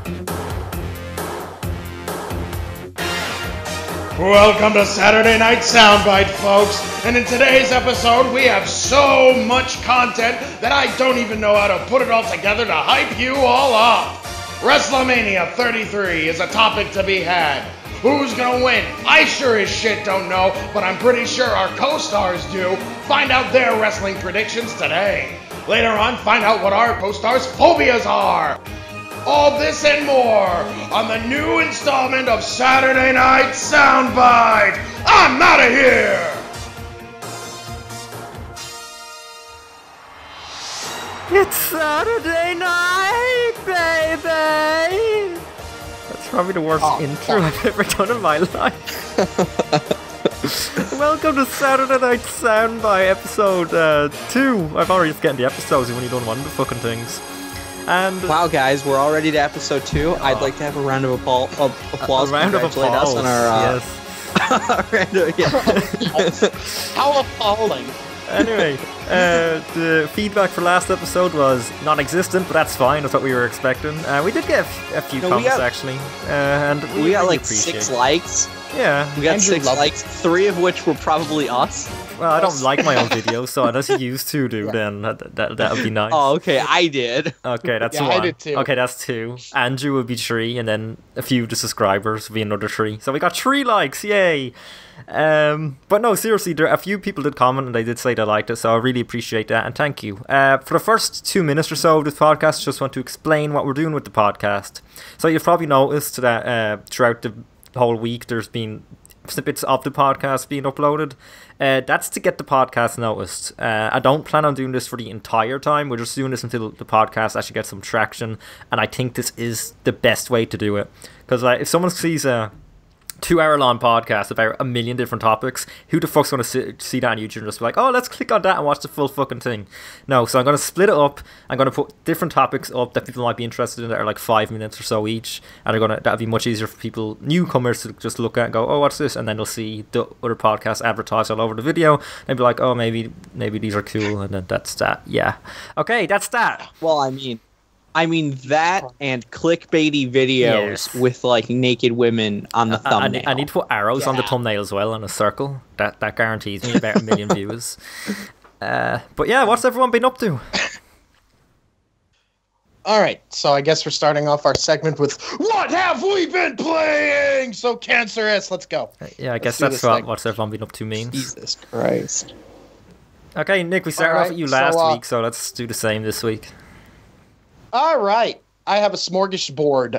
Welcome to Saturday Night Soundbite, folks. And in today's episode, we have so much content that I don't even know how to put it all together to hype you all up. WrestleMania 33 is a topic to be had. Who's gonna win? I sure as shit don't know, but I'm pretty sure our co-stars do. Find out their wrestling predictions today. Later on, find out what our co-stars' phobias are. All this and more on the new installment of Saturday Night Soundbite. I'm out of here! It's Saturday night, baby! That's probably the worst intro I've ever done in my life. Welcome to Saturday Night Soundbite episode 2. I've already just getting the episodes, you've only done one of the fucking things. And wow, guys, we're already to episode 2. I'd like to have a round of applause. A round of applause. Us on our, yes. How appalling. Anyway, the feedback for last episode was non-existent, but that's fine. That's what we were expecting. We did get a few comments, actually. And we got like 6 likes. Yeah. We got 6 likes, 3 of which were probably us. Well, I don't like my own videos, so unless you used to do, then that would be nice. Oh, okay, I did. Okay, that's 1. I did too. Okay, that's 2. Andrew would be 3, and then a few of the subscribers would be another 3. So we got 3 likes, yay! But no, seriously, a few people did comment and they did say they liked it, so I really appreciate that, and thank you. For the first 2 minutes or so of this podcast, I just want to explain what we're doing with the podcast. So you've probably noticed that throughout the whole week there's been snippets of the podcast being uploaded. That's to get the podcast noticed. I don't plan on doing this for the entire time. We're just doing this until the podcast actually gets some traction, and I think this is the best way to do it. Because if someone sees a 2-hour-long podcast about a million different topics, who the fuck's going to see that on YouTube and just be like, oh, let's click on that and watch the full fucking thing? No, so I'm going to split it up. I'm going to put different topics up that people might be interested in that are like 5 minutes or so each, and that'll be much easier for people, newcomers, to just look at and go, oh, what's this? And then they'll see the other podcasts advertised all over the video and be like, oh, maybe these are cool, and then that's that. Yeah. Okay, that's that. Well, I mean that and clickbaity videos with like naked women on the thumbnail. I need to put arrows on the thumbnail as well, and a circle. That guarantees me about 1 million views. But yeah, what's everyone been up to? Alright, so I guess we're starting off our segment with What have we been playing? So cancerous, let's go. Yeah, I guess that's what's everyone been up to means. Jesus Christ. Okay, Nick, we started off with you last week, so let's do the same this week. All right. I have a smorgasbord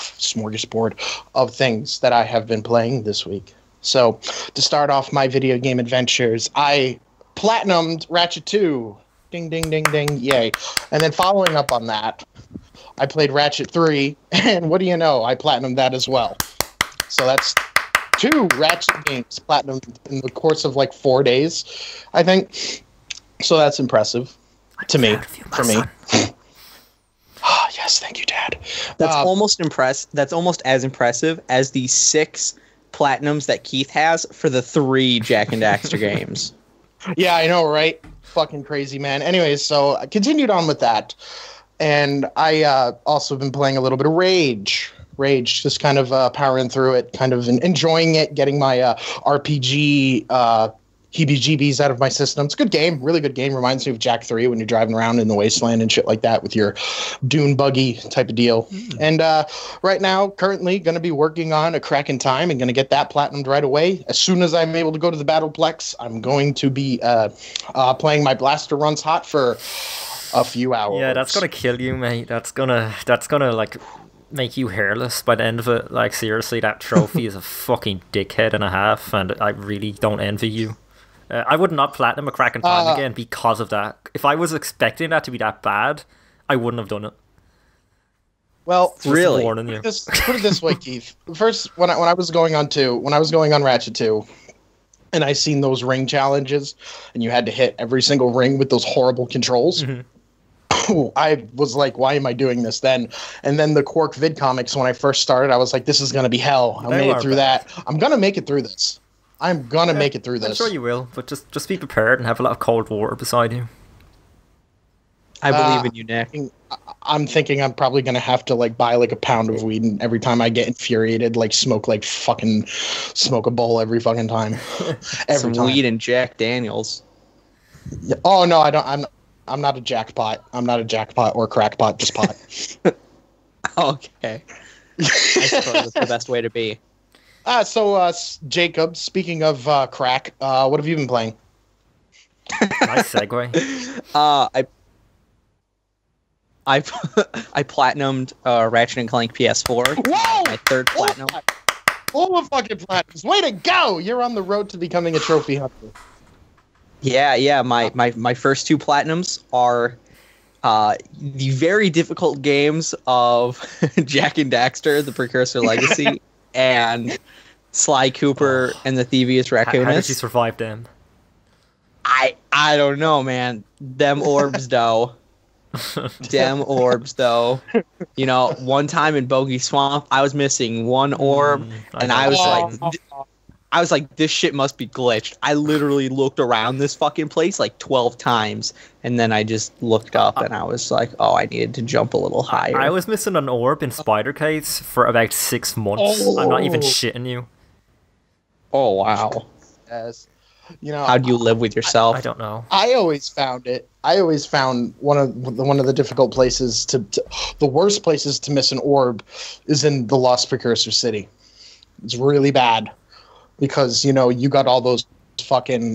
of things that I have been playing this week. So, to start off my video game adventures, I platinumed Ratchet 2. Ding, ding, ding, ding, yay. And then following up on that, I played Ratchet 3, and what do you know? I platinumed that as well. So that's 2 Ratchet games platinumed in the course of like 4 days, I think. So that's impressive to me, for me. Oh, yes, thank you, Dad. That's almost That's almost as impressive as the 6 platinums that Keith has for the 3 Jak and Daxter games. Yeah, I know, right? Fucking crazy, man. Anyways, so I continued on with that, and I also been playing a little bit of Rage, just kind of powering through it, kind of enjoying it, getting my RPG heebie-jeebies out of my system. It's a good game, really good game. Reminds me of Jak 3 when you're driving around in the wasteland and shit like that with your dune buggy type of deal. And right now, currently going to be working on a Crack in Time and going to get that platinumed right away. As soon as I'm able to go to the Battleplex, I'm going to be playing my Blaster Runs Hot for a few hours. Yeah, that's going to kill you, mate. That's gonna like make you hairless by the end of it. Like, seriously, that trophy is a fucking dickhead and a half, and I really don't envy you. I would not platinum a Crack in Time again because of that. If I was expecting that to be that bad, I wouldn't have done it. Well, really, put it this way, Keith. First, when I was going on Ratchet 2, and I seen those ring challenges, and you had to hit every single ring with those horrible controls. I was like, why am I doing this then? And then the Quark vid comics, when I first started, I was like, this is going to be hell. I made it through that. I'm going to make it through this. I'm gonna make it through this. I'm sure you will, but just be prepared and have a lot of cold water beside you. I believe in you, Nick. I'm thinking I'm probably gonna have to like buy like a pound of weed, and every time I get infuriated, like smoke a bowl every fucking time. Some weed and Jack Daniels. Yeah. Oh no, I don't. I'm not a jackpot. I'm not a jackpot or crackpot. Just pot. Okay. I suppose that's the best way to be. So Jacob, speaking of crack, what have you been playing? Nice segue. I platinumed Ratchet and Clank PS4. Whoa! My third platinum. Full of fucking platinums. Way to go! You're on the road to becoming a trophy hunter. Yeah. My first 2 platinums are the very difficult games of Jak and Daxter, the Precursor Legacy, and Sly Cooper and the Thievius Raccoonus. How did you survive them? I don't know, man. Them orbs, though. Damn orbs, though. You know, one time in Bogey Swamp, I was missing one orb, and I was like, this shit must be glitched. I literally looked around this fucking place like 12 times, and then I just looked up, and I was like, oh, I needed to jump a little higher. I was missing an orb in Spider Case for about 6 months. I'm not even shitting you. Oh, wow. Yes. You know, How do you live with yourself? I don't know. I always found it. I always found one of the difficult places the worst places to miss an orb is in the Lost Precursor City. It's really bad because you know you got all those fucking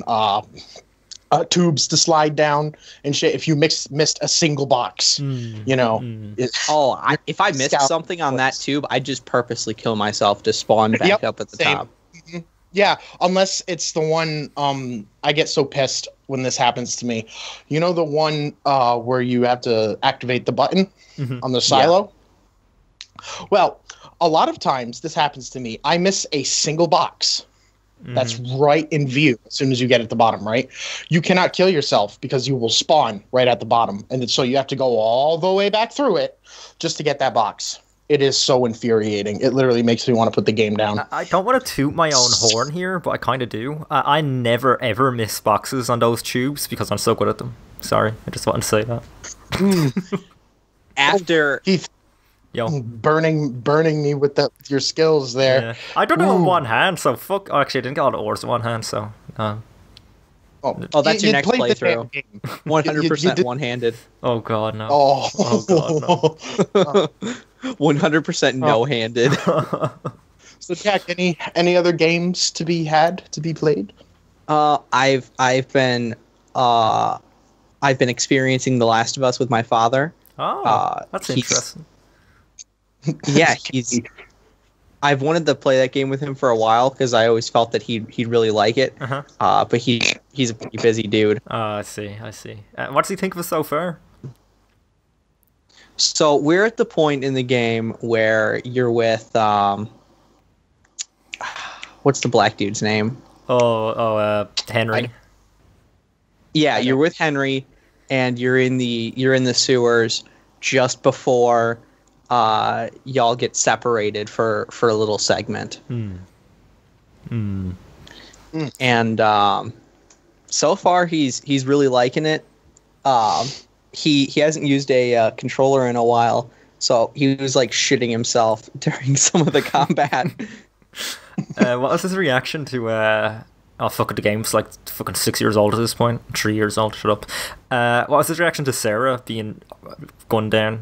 tubes to slide down and shit. If you missed a single box, you know. If I missed something on that tube, I'd just purposely kill myself to spawn back up at the top. Mm-hmm. Yeah, unless it's the one. I get so pissed when this happens to me. You know the one where you have to activate the button on the silo? Yeah. Well, a lot of times this happens to me. I miss a single box that's right in view as soon as you get at the bottom, right? You cannot kill yourself because you will spawn right at the bottom. And so you have to go all the way back through it just to get that box. It is so infuriating. It literally makes me want to put the game down. I don't want to toot my own horn here, but I kind of do. I never, ever miss boxes on those tubes because I'm so good at them. Sorry, I just wanted to say that. After... Heath, Yo. burning me with your skills there. Yeah. I don't know in one hand, so fuck. Oh, actually, I didn't get all the ores in one hand, so... Oh, that's your next playthrough. 100% one-handed. Oh god, no. Oh god, no. 100% no-handed. So Jack, any other games to be played? I've been experiencing The Last of Us with my father. Oh, that's interesting. Yeah, I've wanted to play that game with him for a while because I always felt that he'd really like it. But he's a pretty busy dude. I see. What does he think of it so far? So we're at the point in the game where you're with what's the black dude's name? Henry. Yeah, you're with Henry, and you're in the sewers just before y'all get separated for a little segment. And so far he's really liking it. He hasn't used a controller in a while, so he was like shitting himself during some of the combat. What was his reaction to oh fuck it, the game's like fucking 6 years old at this point. 3 years old, shut up. What was his reaction to Sarah being gunned down?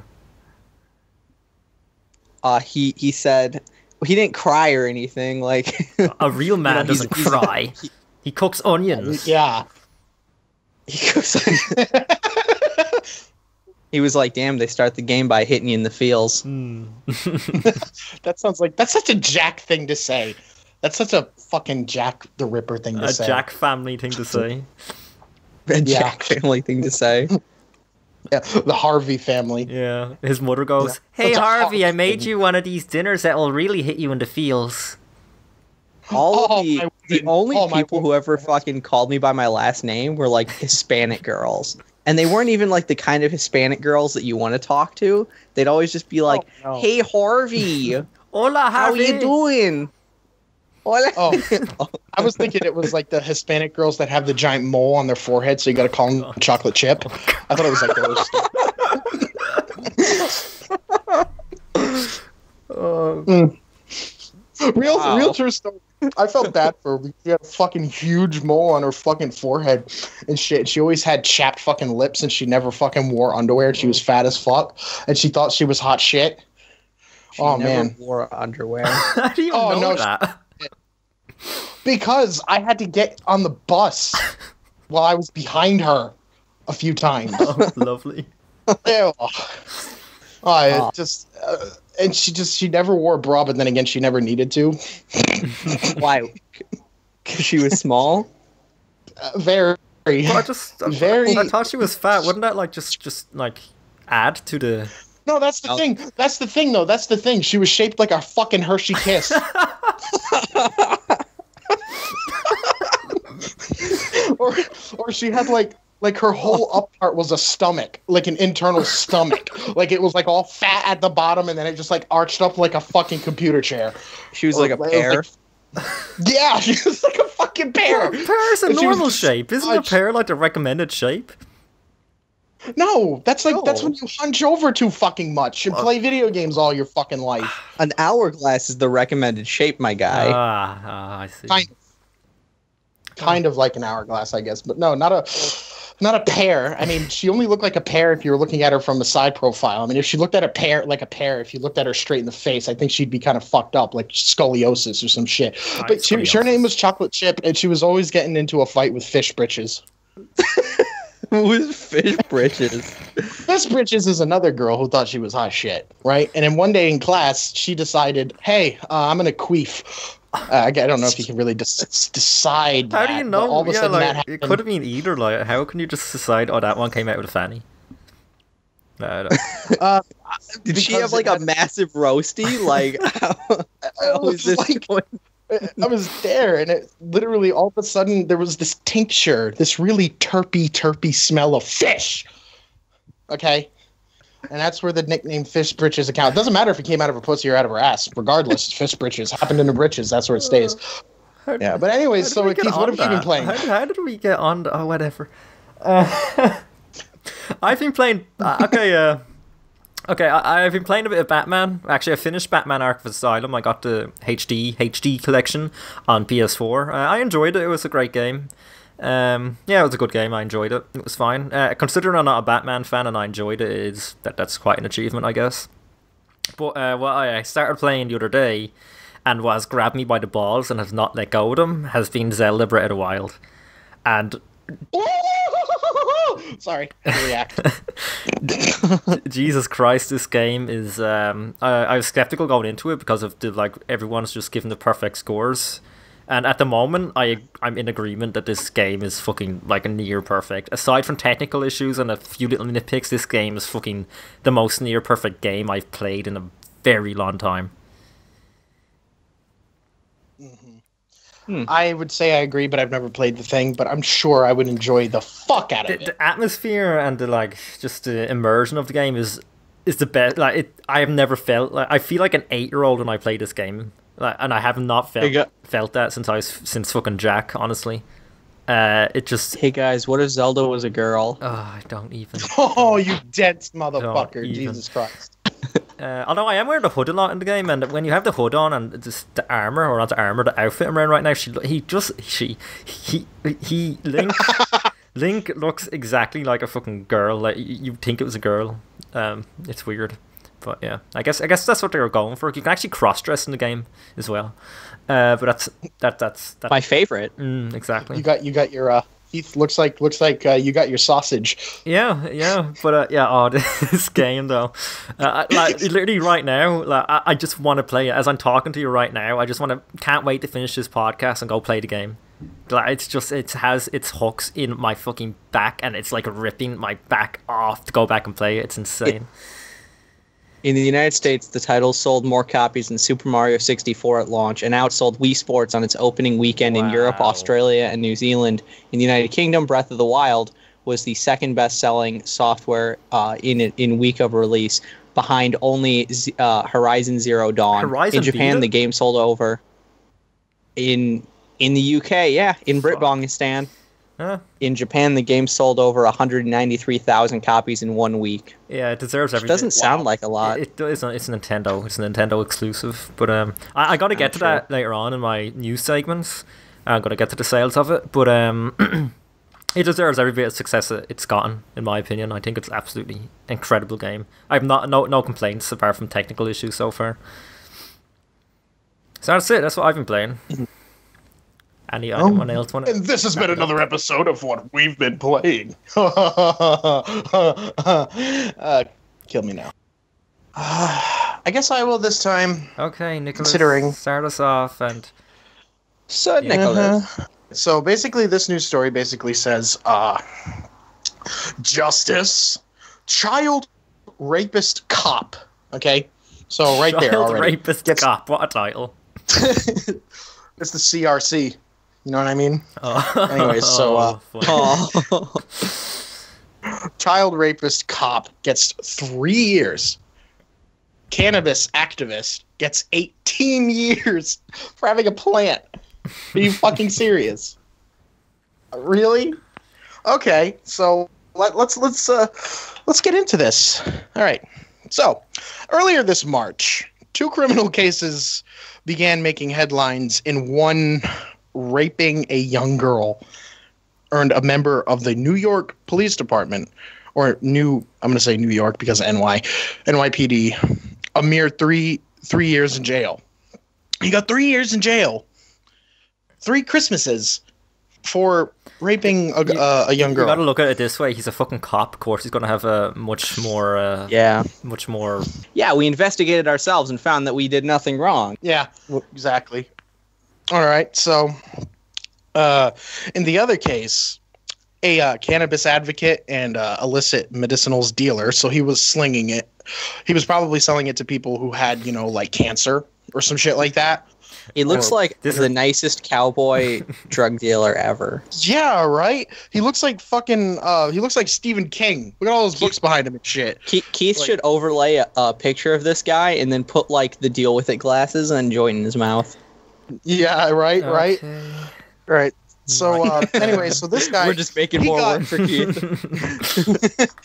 He said he didn't cry or anything. Like a real man doesn't cry. He cooks onions. Yeah. He was like, "Damn, they start the game by hitting you in the feels." That's such a Jack thing to say. That's such a fucking Jack the Ripper thing to say. A Jack family thing to say. A Jack family thing to say. Yeah, the Harvey family. Yeah, his mother goes, "Hey Harvey, I made you one of these dinners that'll really hit you in the feels." The only people who ever fucking called me by my last name were like Hispanic girls. And they weren't even like the kind of Hispanic girls that you want to talk to. They'd always just be like, "Hey Harvey, hola Harvey, how you doing?" Hola. Oh, I was thinking it was like the Hispanic girls that have the giant mole on their forehead, so you got to call them chocolate chip. I thought it was like those. Real true story. I felt bad for her. She had a fucking huge mole on her fucking forehead and shit. She always had chapped fucking lips, and she never fucking wore underwear. She was fat as fuck, and she thought she was hot shit. She never wore underwear. How do you know that? Because I had to get on the bus while I was behind her a few times. Oh, lovely. Ew. And she never wore a bra, but then again, she never needed to. Why? Because she was small? Very. Well, I thought she was fat. Wouldn't that like just like add to the? No, that's the thing. That's the thing, though. That's the thing. She was shaped like a fucking Hershey Kiss. or she had like her whole up part was a stomach, like an internal stomach. Like it was like all fat at the bottom, and then it just like arched up like a fucking computer chair. She was like a pear. Yeah, she was like a fucking pear. Well, pear is a normal shape. Isn't a pear like the recommended shape? No, that's when you hunch over too fucking much and play video games all your fucking life. An hourglass is the recommended shape, my guy. I see. Kind of like an hourglass, I guess, but no, not a pear. I mean, she only looked like a pear if you were looking at her from the side profile. I mean, if she looked at a pear, if you looked at her straight in the face, I think she'd be kind of fucked up, like scoliosis or some shit. Right, but her name was Chocolate Chip, and she was always getting into a fight with Fish Britches. Who is Fish Britches? Fish Britches is another girl who thought she was hot shit, right? And then one day in class, she decided, hey, I'm going to queef. I don't know if you can really decide How do you know? All of a sudden that it could have been either. Like, how can you just decide, oh, that one came out with a fanny? No, Did she have like a massive roasty? Like, how is this going? I was there, and it literally all of a sudden there was this tincture, this really terpy smell of fish. Okay, and that's where the nickname Fish Britches account. It doesn't matter if it came out of her pussy or out of her ass. Regardless, Fish Britches happened in the britches. That's where it stays. Yeah, but anyways, so Keith, what have you been playing? How did we get on? Oh, whatever. I've been playing. Okay, I've been playing a bit of Batman. Actually, I finished Batman Arkham Asylum. I got the HD collection on PS4. I enjoyed it. It was a great game. Yeah, it was a good game. I enjoyed it. It was fine. Considering I'm not a Batman fan and I enjoyed it, that's quite an achievement, I guess. But what I started playing the other day and was grabbed me by the balls and has not let go of them has been Zelda Breath of the Wild. And sorry, I react. Jesus Christ, this game is. I was skeptical going into it because of everyone's just giving the perfect scores, and at the moment, I'm in agreement that this game is fucking like a near perfect. Aside from technical issues and a few little nitpicks, this game is fucking the most near perfect game I've played in a very long time. I would say I agree, but I've never played the thing. But I'm sure I would enjoy the fuck out of it. The atmosphere and the immersion of the game is the best. I have never felt I feel like an 8-year-old when I play this game, and I have not felt that since fucking Jack. Honestly, it just. Hey guys, what if Zelda was a girl? Oh, I don't even. Oh, you dense motherfucker! Jesus Christ. Although I am wearing the hood a lot in the game, and when you have the hood on and just the armor, or not the armor, the outfit I'm wearing right now, Link looks exactly like a fucking girl. Like you'd think it was a girl. It's weird, but yeah, I guess that's what they were going for. You can actually cross dress in the game as well. But that's my favorite. Exactly. You got your. Keith, looks like you got your sausage. Yeah, but oh, this game though, literally right now, I just want to play it. As I'm talking to you right now, I just can't wait to finish this podcast and go play the game. It has its hooks in my fucking back, and it's like ripping my back off to go back and play it. It's insane. In the United States, the title sold more copies than Super Mario 64 at launch and outsold Wii Sports on its opening weekend in Europe, Australia, and New Zealand. In the United Kingdom, Breath of the Wild was the second best-selling software in week of release, behind only Horizon Zero Dawn. In Japan, the game sold over. In the UK, yeah, in Britbongistan. Huh? In Japan, the game sold over 193,000 copies in 1 week. Yeah, it deserves Which everything. doesn't sound like a lot. It's Nintendo. It's a Nintendo exclusive. But I got to get to True. that later on in my news segments. I'm going to get to the sales of it. But it deserves every bit of success it's gotten, in my opinion. I think it's absolutely incredible game. I have no complaints apart from technical issues so far. So that's it. That's what I've been playing. Anyone else want to? And this has been another episode of what we've been playing. Kill me now. I guess I will this time. Okay, Nicholas, Considering. start us off. And So, Nicholas. So basically, this news story basically says, justice, child rapist cop. Okay, so right there Child already. Rapist Gets- Cop. What a title. It's the CRC. You know what I mean? Oh. Anyways, so, funny. Oh. Child rapist cop gets 3 years. Cannabis activist gets 18 years for having a plant. Are you fucking serious? Really? Okay, so let's get into this. All right. So, earlier this March, 2 criminal cases began making headlines. In one, raping a young girl earned a member of the New York Police Department, or I'm going to say New York because of NYPD, a mere three years in jail. He got 3 years in jail. 3 Christmases for raping a young You girl. gotta look at it this way. He's a fucking cop. Of course, he's gonna have a much more. Yeah. Much more. Yeah, we investigated ourselves and found that we did nothing wrong. Yeah, exactly. All right, so in the other case, a cannabis advocate and illicit medicinals dealer, so he was slinging it. He was probably selling it to people who had, like cancer or some shit like that. He looks like This the is- nicest cowboy drug dealer ever. Yeah, right? He looks like fucking, he looks like Stephen King. Look at all those books behind him and shit. Keith Like- should overlay a picture of this guy and then put like the deal with it glasses and join in his mouth. Yeah, right. Okay. Right. So, anyway, so this guy, We're just making he more got- work for Keith.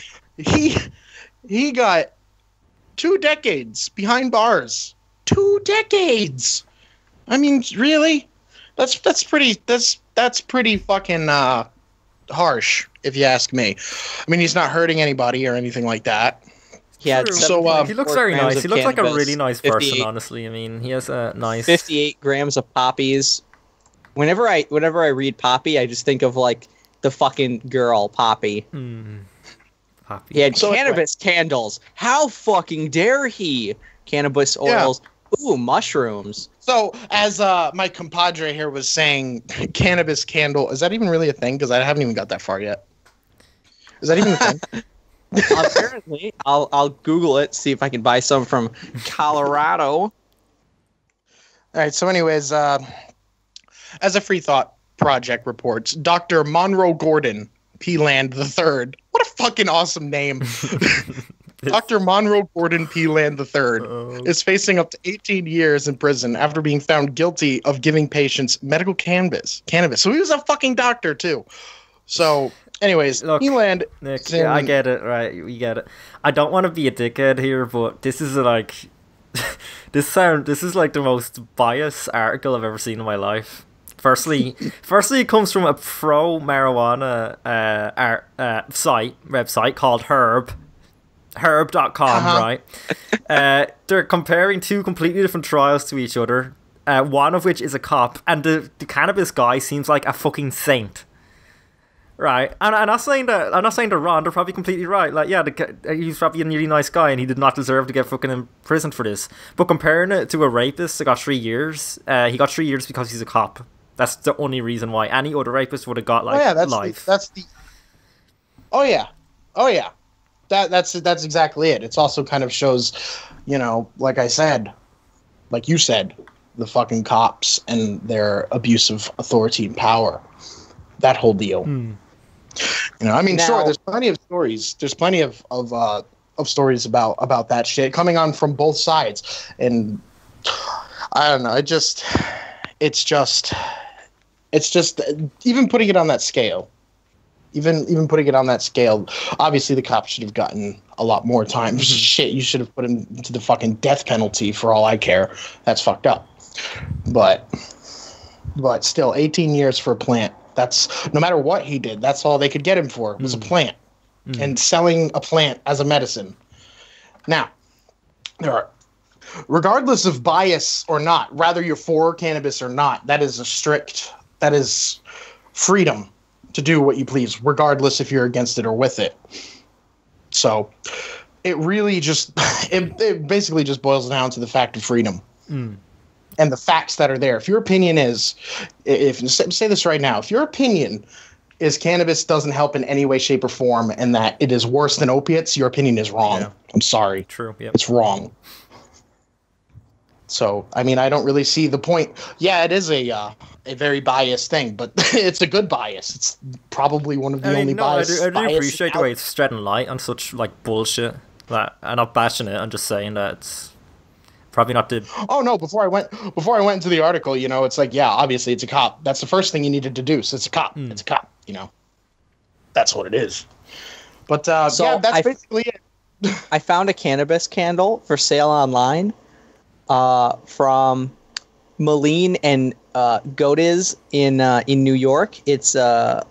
he got 2 decades behind bars. 2 decades. I mean, really? That's pretty fucking harsh, if you ask me. I mean, he's not hurting anybody or anything like that. He had True. So, 7.4 he looks very grams nice. of He looks like a cannabis, really nice person, 58 honestly. I mean, he has a nice. 58 grams of poppies. Whenever I read Poppy, I just think of like the fucking girl Poppy. Poppy. He had So cannabis candles. How fucking dare he? Cannabis Yeah. oils. Ooh, mushrooms. So, as my compadre here was saying, cannabis candle, is that even really a thing? Because I haven't even got that far yet. Is that even a thing? Apparently, I'll Google it, see if I can buy some from Colorado. All right, so anyways, as a Free Thought Project reports, Dr. Monroe Gordon P. Land III. What a fucking awesome name. Dr. Monroe Gordon P. Land III is facing up to 18 years in prison after being found guilty of giving patients medical cannabis. So he was a fucking doctor, too. So, anyways, Look, P. Land... Nick, yeah, I get it, right? We get it. I don't want to be a dickhead here, but this is like, this is like the most biased article I've ever seen in my life. Firstly, it comes from a pro marijuana website called Herb.com, right? They're comparing 2 completely different trials to each other. One of which is a cop, and the cannabis guy seems like a fucking saint. Right, and I'm not saying they're wrong. They're probably completely right. Like, yeah, he's probably a really nice guy, and he did not deserve to get fucking imprisoned for this. But comparing it to a rapist that got 3 years, he got 3 years because he's a cop. That's the only reason why. Any other rapist would have got like life. Oh yeah. That's exactly it. It's also kind of shows, like I said, like you said, the fucking cops and their abuse of authority and power. That whole deal. I mean, Now- sure, there's plenty of stories. There's plenty of stories about that shit coming on from both sides, and I don't know. It's just even putting it on that scale. Even putting it on that scale, obviously the cops should have gotten a lot more time. Shit, you should have put him to the fucking death penalty for all I care. That's fucked up. But still, 18 years for a plant. That's, no matter what he did, that's all they could get him for, was a plant. And selling a plant as a medicine. Now, regardless of bias or not, rather you're for cannabis or not, that is freedom to do what you please, regardless if you're against it or with it. So it really just, it basically just boils down to the fact of freedom and the facts that are there. If your opinion is, say this right now, if your opinion is cannabis doesn't help in any way, shape, or form and that it is worse than opiates, your opinion is wrong. Yeah. I'm sorry. True. Yep. It's wrong. So, I mean, I don't really see the point. Yeah, it is a very biased thing, but it's a good bias. It's probably one of the only biases. I do appreciate the way it's shedding light on such like bullshit. Like, I'm not bashing it. I'm just saying that it's probably not the. Oh no! Before I went into the article, you know, it's like, yeah, obviously it's a cop. That's the first thing you need to deduce. It's a cop. It's a cop. You know, that's what it is. But so yeah, that's basically it. I found a cannabis candle for sale online. From Moline and Godiz in New York. It's let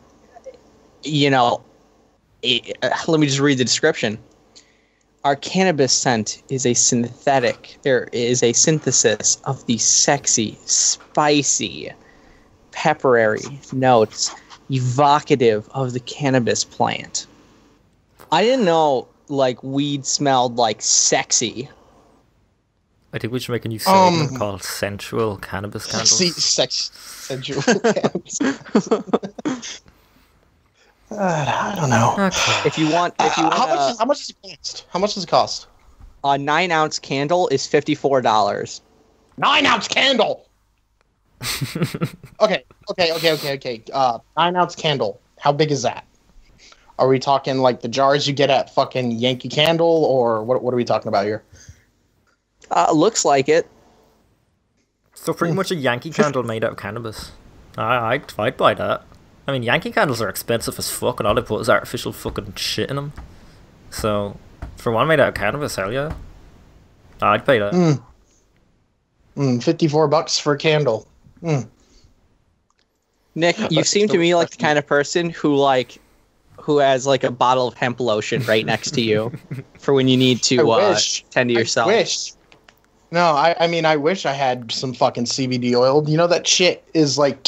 me just read the description. Our cannabis scent is a synthesis of the sexy, spicy, peppery notes evocative of the cannabis plant. I didn't know like weed smelled like sexy. I think we should make a new segment called Sensual Cannabis Candles. Sensual cannabis. I don't know. Okay. If you want, how much does it cost? How much does it cost? A 9-ounce candle is $54. 9-ounce candle. Okay. 9-ounce candle. How big is that? Are we talking like the jars you get at fucking Yankee Candle, or what are we talking about here? Looks like it. So pretty much a Yankee Candle made out of cannabis. I'd buy that. I mean, Yankee Candles are expensive as fuck, and all they put is artificial fucking shit in them. So, for one made out of cannabis, hell yeah. I'd pay that. $54 for a candle. Nick, you seem to me like the kind of person who has like a bottle of hemp lotion right next to you for when you need to tend to yourself. I wish. No, I mean, I wish I had some fucking CBD oil. You know, that shit is like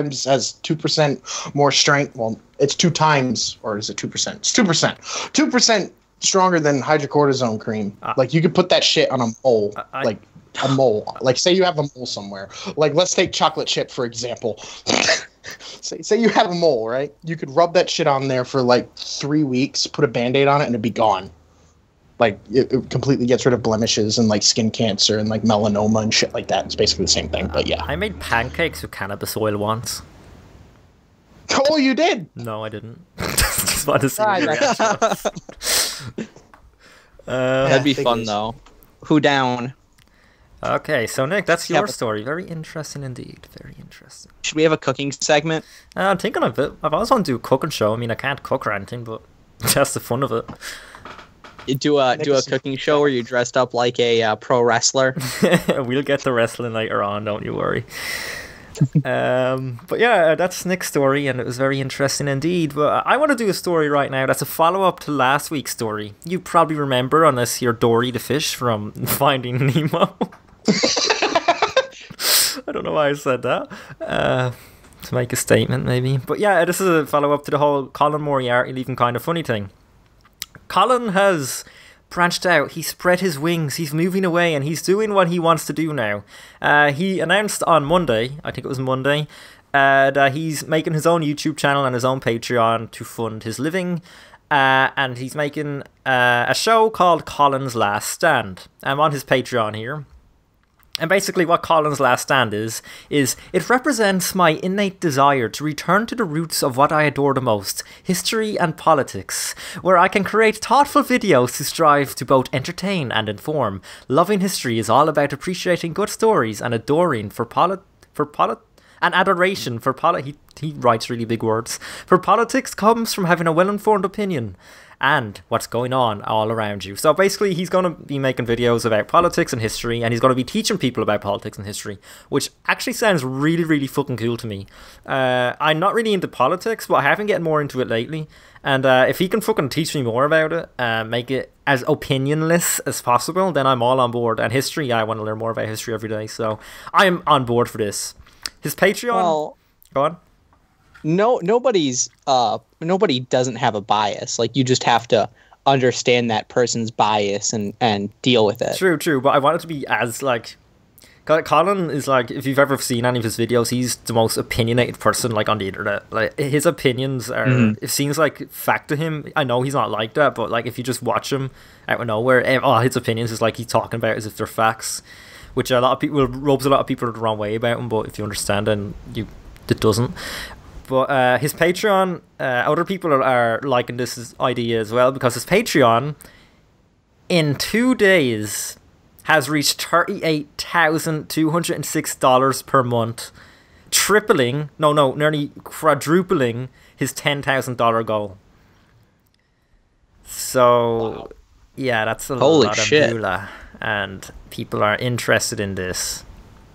2% more strength. Well, it's 2 times, or is it 2%? It's 2%. 2% stronger than hydrocortisone cream. Like, you could put that shit on a mole. Like, a mole. Like, say you have a mole somewhere. Like, let's take chocolate chip, for example. Say you have a mole, right? You could rub that shit on there for like 3 weeks, put a Band-Aid on it, and it'd be gone. Like, it completely gets rid of blemishes and like skin cancer and like melanoma and shit like that. It's basically the same thing, but yeah. I made pancakes with cannabis oil once. Oh, you did? No, I didn't. Just wanted to see what your reaction was. That'd be fun though. Who down? Okay, so Nick, that's your story. Very interesting indeed. Very interesting. Should we have a cooking segment? I'm thinking of it. I've always wanted to do a cooking show. I mean, I can't cook or anything, but that's the fun of it. You do a cooking show where you're dressed up like a pro wrestler. We'll get to wrestling later on, don't you worry. But yeah, that's Nick's story, and it was very interesting indeed. But I want to do a story right now that's a follow-up to last week's story. You probably remember, unless you're Dory the fish from Finding Nemo. I don't know why I said that. To make a statement, maybe. But yeah, this is a follow-up to the whole Colin Moriarty leaving Kind of Funny thing. Colin has branched out. He spread his wings. He's moving away, and he's doing what he wants to do now. He announced on Monday, I think it was Monday, that he's making his own YouTube channel and his own Patreon to fund his living. And he's making a show called Colin's Last Stand. I'm on his Patreon here. And basically what Colin's Last Stand is it represents my innate desire to return to the roots of what I adore the most, history and politics, where I can create thoughtful videos to strive to both entertain and inform. Loving history is all about appreciating good stories and adoring for and adoration for he writes really big words. For politics comes from having a well-informed opinion and what's going on all around you. So basically, he's going to be making videos about politics and history, and he's going to be teaching people about politics and history, which actually sounds really, really fucking cool to me. I'm not really into politics, but I have been getting more into it lately. And if he can fucking teach me more about it, make it as opinionless as possible, then I'm all on board. And history, I want to learn more about history every day, so I'm on board for this. His Patreon... Well, go on. Nobody doesn't have a bias. Like, you just have to understand that person's bias and deal with it. True, but I want it to be as, like... Colin is, like, if you've ever seen any of his videos, he's the most opinionated person, like, on the internet. Like, his opinions are... It seems like fact to him. I know he's not like that, but, like, if you just watch him out of nowhere, his opinions is like he's talking about as if they're facts, which a lot of people rubs a lot of people the wrong way about him, but if you understand, then it doesn't. But his Patreon, other people are liking this idea as well, because his Patreon, in 2 days, has reached $38,206 per month, nearly quadrupling his $10,000 goal. So, yeah, that's a lot of moolah, and people are interested in this.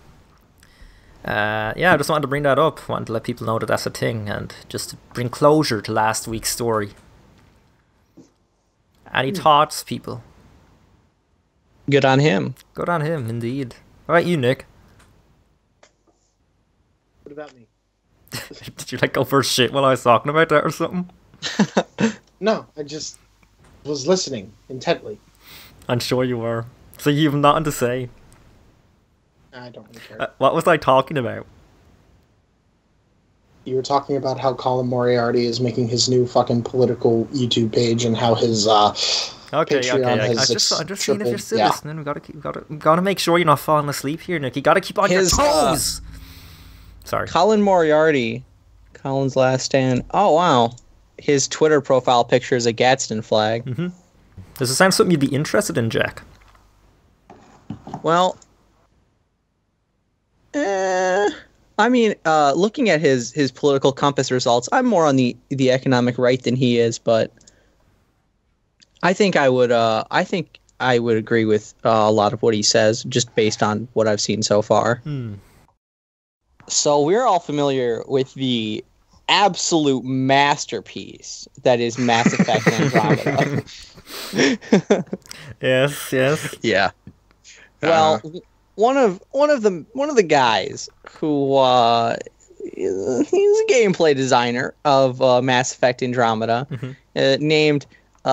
I just wanted to bring that up. Wanted to let people know that that's a thing, and just to bring closure to last week's story. Any thoughts, people? Good on him. Good on him, indeed. All right, you, Nick. What about me? Did you go for shit while I was talking about that or something? No, I just was listening intently. I'm sure you were. So you have nothing to say. I don't really care. What was I talking about? You were talking about how Colin Moriarty is making his new fucking political YouTube page and how his Patreon has I'm just seeing if you're still listening. We gotta make sure you're not falling asleep here, Nick. You gotta keep on your toes. Sorry. Colin Moriarty, Colin's last stand. Oh wow, his Twitter profile picture is a Gadsden flag. Mm-hmm. Does it sound something you'd be interested in, Jack? Well. I mean, looking at his political compass results, I'm more on the economic right than he is, but I think I would agree with a lot of what he says, just based on what I've seen so far. So we're all familiar with the absolute masterpiece that is Mass Effect Andromeda. Yes. Yeah. Well. One of the guys who he's a gameplay designer of Mass Effect Andromeda, named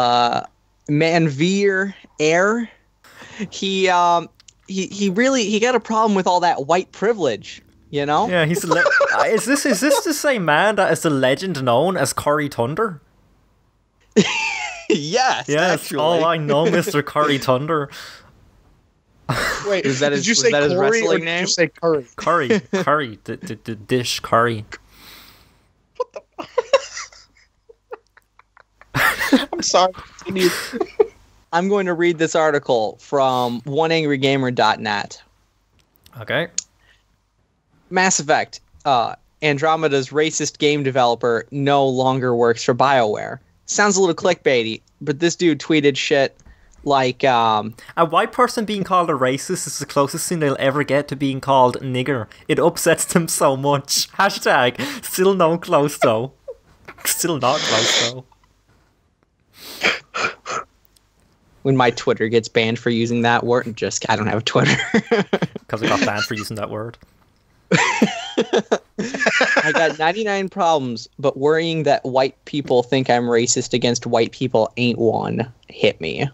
Manveer Air. He got a problem with all that white privilege, you know? Yeah, he's is this the same man that is the legend known as Cory Thunder? Yes, actually. Oh, I know Mr. Cory Thunder. Wait, did you say his Corey wrestling or name? Did you say Curry? Curry, the dish curry. What the? I'm sorry. Continue. I'm going to read this article from oneangrygamer.net. Okay. Mass Effect. Andromeda's racist game developer no longer works for BioWare. Sounds a little clickbaity, but this dude tweeted shit like a white person being called a racist is the closest thing they'll ever get to being called nigger. It upsets them so much. Hashtag still no close though. Still not close though. When my Twitter gets banned for using that word, I don't have Twitter. Because I got banned for using that word. I got 99 problems, but worrying that white people think I'm racist against white people ain't one. Hit me.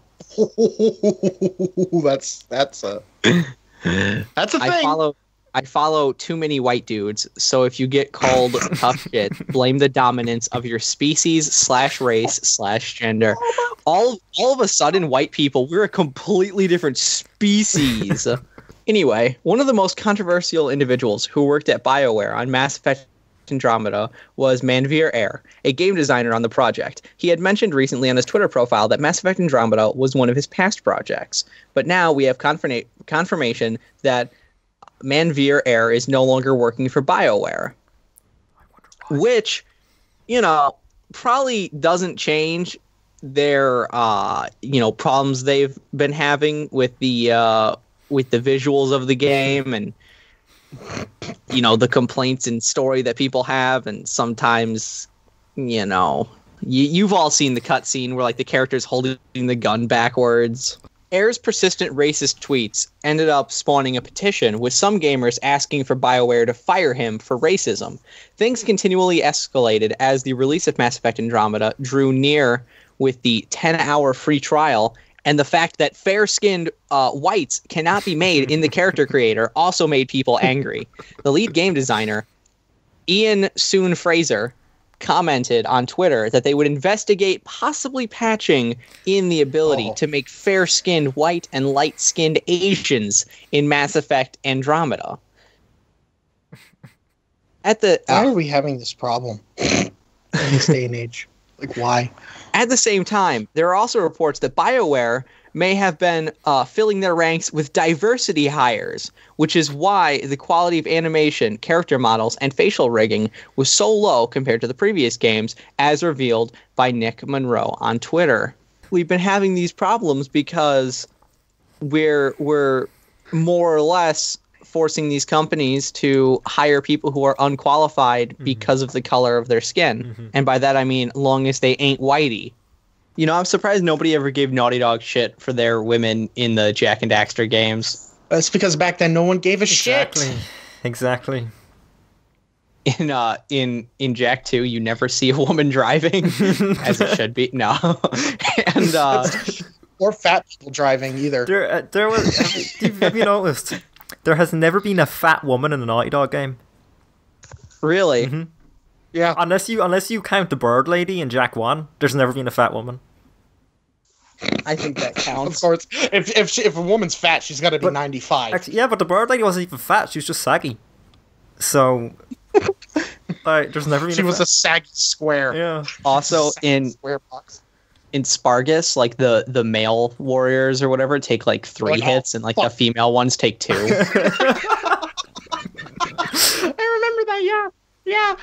That's a thing. I follow too many white dudes, so if you get called tough shit, blame the dominance of your species / race / gender. All of a sudden, white people, we're a completely different species. Anyway, one of the most controversial individuals who worked at BioWare on Mass Effect Andromeda was Manveer Air, a game designer on the project. He had mentioned recently on his Twitter profile that Mass Effect Andromeda was one of his past projects, but now we have confirmation that Manveer Air is no longer working for BioWare, which, probably doesn't change their problems they've been having with the visuals of the game and the complaints and story that people have, and sometimes you've all seen the cutscene where the character's holding the gun backwards. Air's persistent racist tweets ended up spawning a petition, with some gamers asking for BioWare to fire him for racism. Things continually escalated as the release of Mass Effect Andromeda drew near, with the 10-hour free trial, and the fact that fair-skinned whites cannot be made in the character creator also made people angry. The lead game designer, Ian Soon Fraser, commented on Twitter that they would investigate possibly patching in the ability to make fair-skinned white and light-skinned Asians in Mass Effect Andromeda. Why are we having this problem in this day and age? Why? At the same time, there are also reports that BioWare may have been filling their ranks with diversity hires, which is why the quality of animation, character models, and facial rigging was so low compared to the previous games, as revealed by Nick Monroe on Twitter. We've been having these problems because we're more or less forcing these companies to hire people who are unqualified because of the color of their skin. And by that I mean long as they ain't whitey. I'm surprised nobody ever gave Naughty Dog shit for their women in the Jak and Daxter games. That's because back then no one gave a shit. Exactly. In Jak 2, you never see a woman driving, as it should be. No. And or fat people driving either. There was. Have you noticed? There has never been a fat woman in a Naughty Dog game. Really? Mm-hmm. Yeah. Unless you count the Bird Lady in Jak 1, there's never been a fat woman. I think that counts. Of course, if a woman's fat, she's got to be 95. Actually, yeah, but the Bird Lady wasn't even fat; she was just saggy. So, there's never been. She was a saggy square. Yeah. Also, square box. In Spargus, the male warriors or whatever take 3 hits, and the female ones take 2. I remember that. Yeah.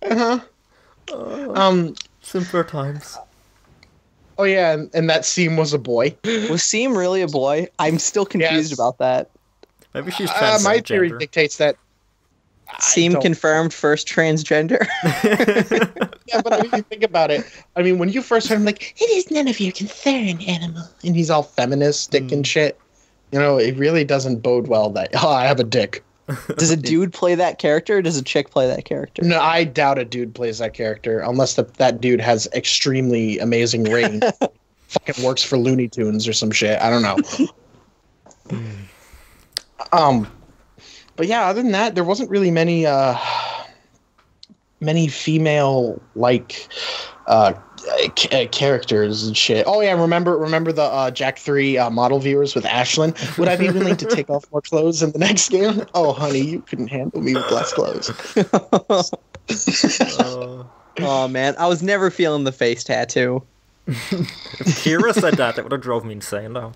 Simpler times. Oh yeah, and that Seam was a boy. Was Seam really a boy? I'm still confused about that. Maybe she's transgender. My theory dictates that. Seam confirmed first transgender. Yeah, but you think about it. When you first heard him, it is none of your concern, animal, and he's all feministic and shit. It really doesn't bode well that I have a dick. Does a dude play that character, or does a chick play that character? No, I doubt a dude plays that character unless that dude has extremely amazing range. Fucking works for Looney Tunes or some shit. I don't know. But yeah, other than that, there wasn't really many female characters and shit. Oh yeah, remember the Jak 3 model viewers with Ashlyn? Would I be willing to take off more clothes in the next game? Oh honey, you couldn't handle me with less clothes. Oh man, I was never feeling the face tattoo. If Kira said that would have drove me insane though.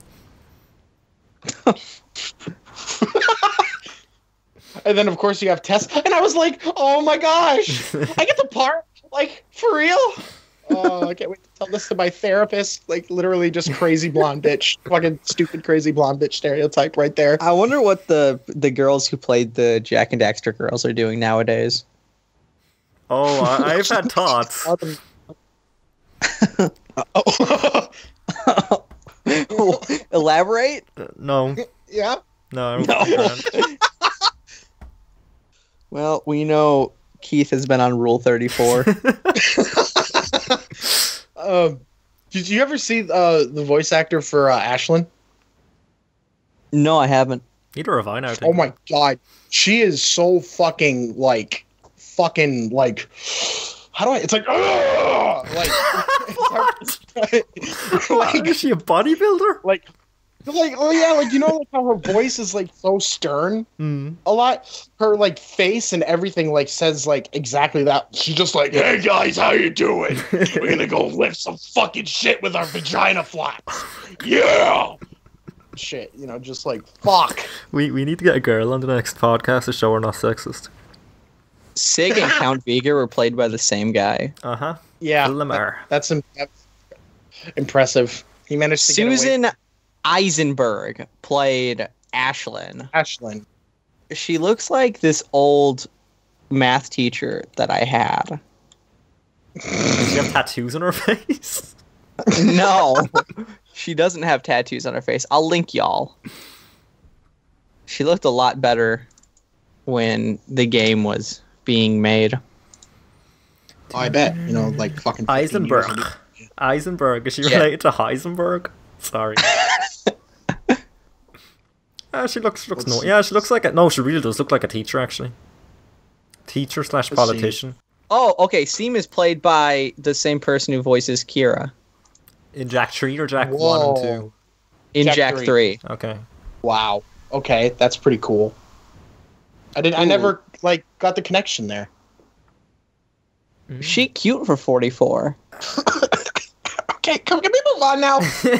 And then of course you have Tess, and I was like, oh my gosh, I get the part, for real. Oh, I can't wait to tell this to my therapist. Literally just crazy blonde bitch. Fucking stupid crazy blonde bitch stereotype right there. I wonder what the girls who played the Jak and Daxter girls are doing nowadays. Oh, I've had thoughts. Elaborate? No. Yeah? No. Well, we know Keith has been on Rule 34. Did you ever see the voice actor for Ashlyn? No, I haven't. Neither have I now. Oh my god, she is so fucking how do I? It's is she a bodybuilder? Oh yeah, how her voice is so stern. A lot. Her face and everything says exactly that. She's just hey guys, how you doing? We're gonna go lift some fucking shit with our vagina flaps. Yeah. shit. You know, just like fuck. We need to get a girl on the next podcast to show we're not sexist. Sig and Count Vega were played by the same guy. Uh-huh. Yeah, Lamar. that's impressive. He managed to Susan get away. Eisenberg played Ashlyn. Ashlyn. She looks like this old math teacher that I had. Does she have tattoos on her face? No, she doesn't have tattoos on her face. I'll link y'all. She looked a lot better when the game was being made. Oh, I bet. You know, like fucking 15 years Eisenberg. ago. Eisenberg. Is she Yeah. related to Heisenberg? Sorry. She looks Let's no. see. Yeah, she looks like a no. She really does look like a teacher, actually. Teacher slash Let's politician. Oh, okay. Seam is played by the same person who voices Kira In Jack 3 or Jack 1 Whoa. and 2? in Jack Jack 3. 3. Okay. Wow. Okay, that's pretty cool. I Ooh. never like got the connection there. She cute for 44. Okay, can we move on now?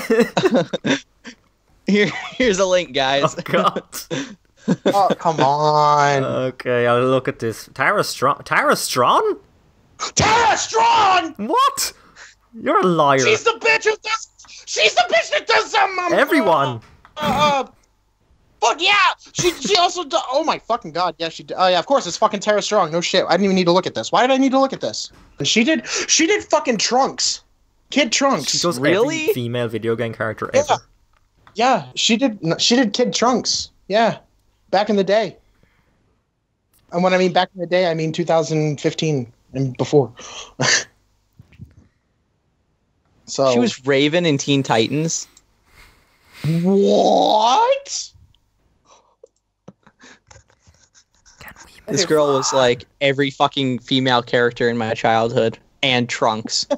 Here's a link, guys. Oh, God. Oh, come on. Okay, I'll look at this. Tara Strong? Tara Strong? Tara Strong! What? You're a liar. She's the bitch who does. She's the bitch that does Everyone. Fuck yeah! She also does. Oh my fucking god! Yeah, she. Oh yeah, of course it's fucking Tara Strong. No shit. I didn't even need to look at this. Why did I need to look at this? And she did fucking Trunks, Kid Trunks. She does Really? every female video game character ever. Yeah. Yeah, she did Kid Trunks. Yeah, back in the day. And when I mean back in the day, I mean 2015 and before. So She was Raven in Teen Titans. what? This girl was like every fucking female character in my childhood. And Trunks.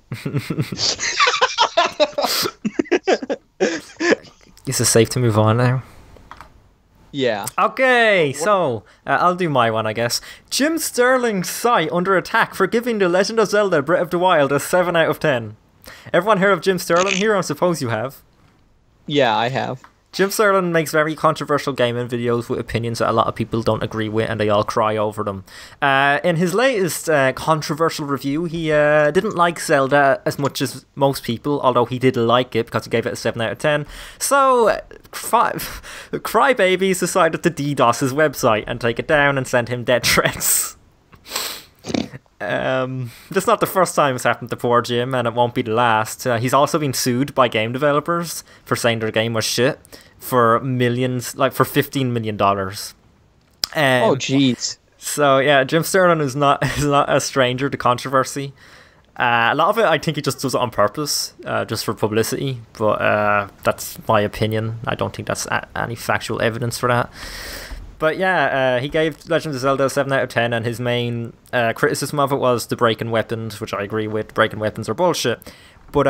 Is it safe to move on now? Yeah. Okay, so I'll do my one, I guess. Jim Sterling's site under attack for giving The Legend of Zelda Breath of the Wild a 7 out of 10. Everyone heard of Jim Sterling here? I suppose you have. Yeah, I have. Jim Sterling makes very controversial gaming videos with opinions that a lot of people don't agree with, and they all cry over them. In his latest controversial review, he didn't like Zelda as much as most people, although he did like it because he gave it a 7 out of 10. So, Crybabies decided to DDoS his website and take it down and send him death threats. This is not the first time it's happened to poor Jim, and it won't be the last. He's also been sued by game developers for saying their game was shit for millions, like for $15 million. Oh, jeez. So yeah, Jim Sterling is not a stranger to controversy. A lot of it, I think he just does it on purpose, just for publicity. But that's my opinion. I don't think that's any factual evidence for that. But yeah, he gave Legend of Zelda a 7 out of 10, and his main criticism of it was the breaking weapons, which I agree with. Breaking weapons are bullshit. But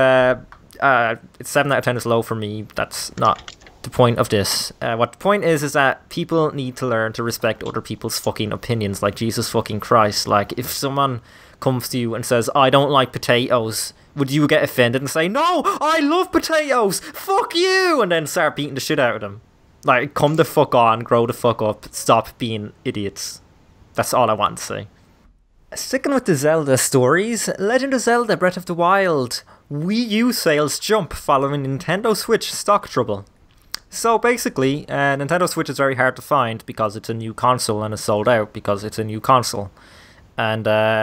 7 out of 10 is low for me. That's not the point of this. What the point is that people need to learn to respect other people's fucking opinions, like Jesus fucking Christ. Like, if someone comes to you and says, I don't like potatoes, would you get offended and say, no, I love potatoes, fuck you, and then start beating the shit out of them? Like, come the fuck on, grow the fuck up, stop being idiots. That's all I want to say. Sticking with the Zelda stories, Legend of Zelda Breath of the Wild, Wii U sales jump following Nintendo Switch stock trouble. So basically, Nintendo Switch is very hard to find because it's a new console and it's sold out because it's a new console. And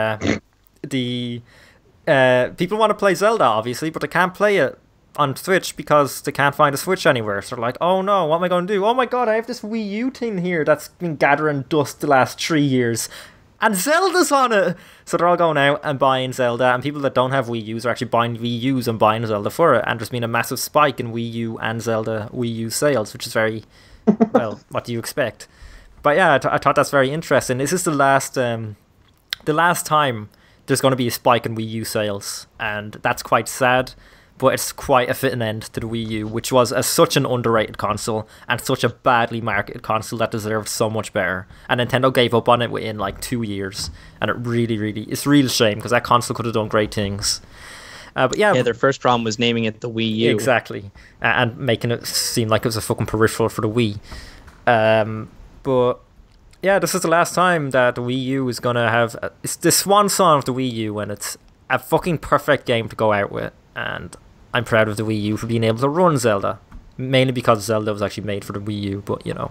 the people want to play Zelda, obviously, but they can't play it on Switch because they can't find a Switch anywhere. So they're like, oh no, what am I going to do? Oh my god, I have this Wii U thing here that's been gathering dust the last 3 years. And Zelda's on it! So they're all going out and buying Zelda, and people that don't have Wii U's are actually buying Wii U's and buying Zelda for it. And there's been a massive spike in Wii U and Zelda Wii U sales, which is very, well, what do you expect? But yeah, I thought that's very interesting. This is the last time there's going to be a spike in Wii U sales, and that's quite sad. But it's quite a fitting end to the Wii U, which was such an underrated console and such a badly marketed console that deserved so much better. And Nintendo gave up on it within like 2 years, and it's a real shame because that console could have done great things. But yeah, their first problem was naming it the Wii U. exactly, and making it seem like it was a fucking peripheral for the Wii. But yeah, this is the last time that the Wii U is gonna have. It's the swan song of the Wii U, and it's a fucking perfect game to go out with. And I'm proud of the Wii U for being able to run Zelda, mainly because Zelda was actually made for the Wii U. But you know,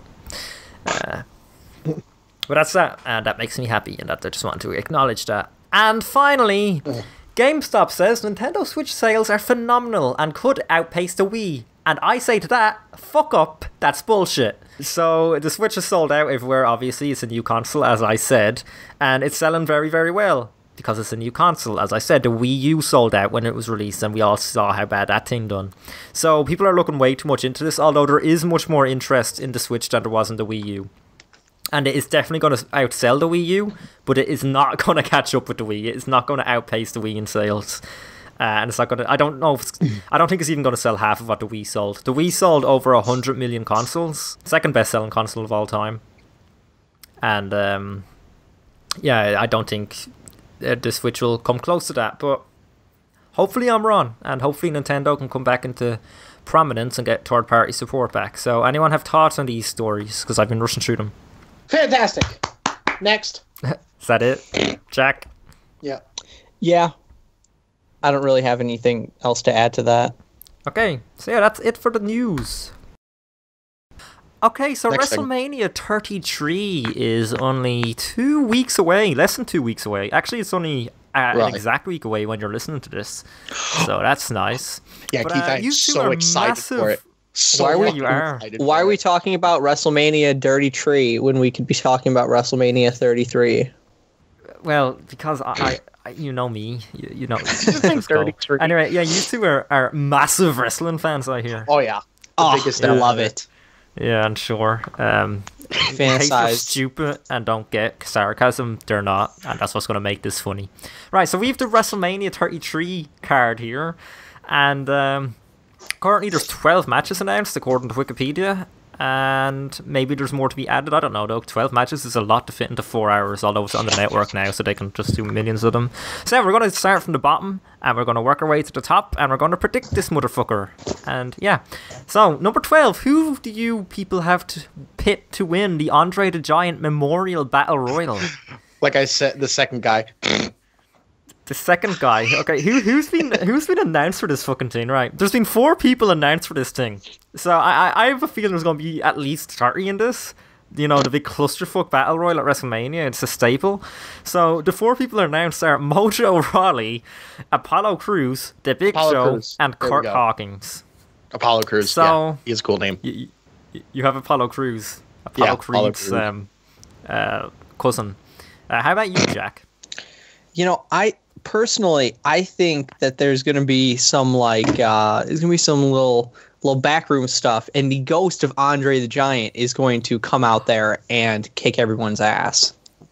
but that's that, and that makes me happy, and that I just wanted to acknowledge that. And finally, GameStop says Nintendo Switch sales are phenomenal and could outpace the Wii. And I say to that, fuck up, that's bullshit. So the Switch is sold out everywhere, obviously. It's a new console, as I said. And it's selling very, very well because it's a new console. As I said, the Wii U sold out when it was released, and we all saw how bad that thing done. So people are looking way too much into this, although there is much more interest in the Switch than there was in the Wii U. And it is definitely going to outsell the Wii U, but it is not going to catch up with the Wii. It's not going to outpace the Wii in sales. And it's not going to... I don't know if I don't think it's even going to sell half of what the Wii sold. The Wii sold over 100 million consoles. Second best-selling console of all time. And, yeah, I don't think the Switch will come close to that. But hopefully I'm wrong. And hopefully Nintendo can come back into prominence and get third-party support back. So anyone have thoughts on these stories? Because I've been rushing through them. Fantastic. Next. Is that it? Jack? Yeah. Yeah. I don't really have anything else to add to that. Okay, so yeah, that's it for the news. Okay, so Next WrestleMania 33 is only 2 weeks away, less than 2 weeks away. Actually, it's only an exact week away when you're listening to this, so that's nice. Yeah, But, Keith, I'm you two so are excited for massive- it. So Why were you are? Why are we talking about WrestleMania Dirty Tree when we could be talking about WrestleMania 33? Well, because I you know me, you know. Let's go. 33. Anyway, yeah, you two are massive wrestling fans, I hear. Oh, yeah. Oh, biggest I ever. love it. Yeah, I'm sure. Fan If they're size. stupid and don't get sarcasm, they're not, and that's what's going to make this funny. Right, so we have the WrestleMania 33 card here, and currently there's 12 matches announced according to Wikipedia, and maybe there's more to be added. I don't know though. 12 matches is a lot to fit into 4 hours, although it's on the network now, so they can just do millions of them. So yeah, we're going to start from the bottom, and we're going to work our way to the top, and we're going to predict this motherfucker. And yeah, so number 12, who do you people have to pit to win the Andre the Giant Memorial Battle Royal? Like I said, the second guy. The second guy. Okay, who's been announced for this fucking thing? Right, there's been 4 people announced for this thing. So I have a feeling there's going to be at least 30 in this. You know, the big clusterfuck battle royal at WrestleMania. It's a staple. So the 4 people announced are Mojo Rawley, Apollo Crews, The Big Apollo Show, Crews. and There we Kurt go. Hawkins. Apollo Crews. So- Yeah, he has a cool name. You have Apollo Crews. Apollo Apollo Creed's Crews. cousin. How about you, Jack? You know, I think that there's going to be some little backroom stuff, and the ghost of Andre the Giant is going to come out there and kick everyone's ass.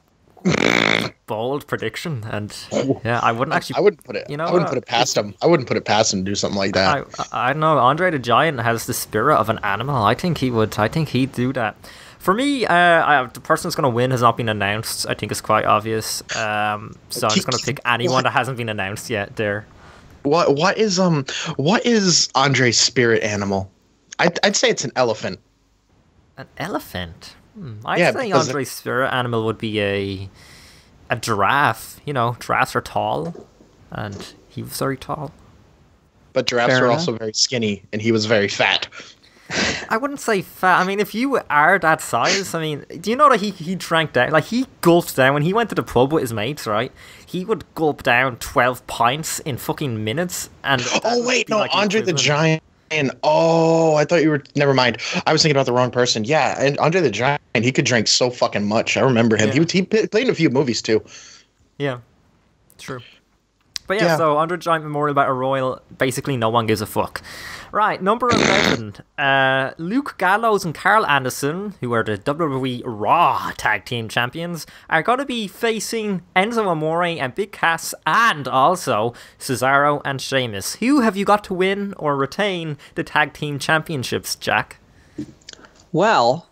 Bold prediction, and yeah, I wouldn't actually. I wouldn't put it. You know, I wouldn't put it past him. I wouldn't put it past him to do something like that. I don't know. Andre the Giant has the spirit of an animal. I think he would. I think he'd do that. For me, the person that's going to win has not been announced. I think it's quite obvious. So I'm just going to pick anyone that hasn't been announced yet. There. What is Andre's spirit animal? I'd say it's an elephant. An elephant. I'd Yeah, say because Andre's spirit animal would be a giraffe. You know, giraffes are tall, and he was very tall. But giraffes Fair are enough. also very skinny, and he was very fat. I wouldn't say fat. I mean, if you are that size, I mean, do you know that he drank down, like he gulped down when he went to the pub with his mates, right? He would gulp down 12 pints in fucking minutes. And Oh wait, no, Andre the Giant. Oh, I thought you were. Never mind. I was thinking about the wrong person. Yeah, and Andre the Giant, he could drink so fucking much. I remember him. Yeah. He played in a few movies too. Yeah, true. But yeah, Yeah. so Andre the Giant Memorial Battle Royal, basically no one gives a fuck. Right, number 11. Luke Gallows and Carl Anderson, who are the WWE Raw Tag Team Champions, are going to be facing Enzo Amore and Big Cass, and also Cesaro and Sheamus. Who have you got to win or retain the Tag Team Championships, Jack? Well,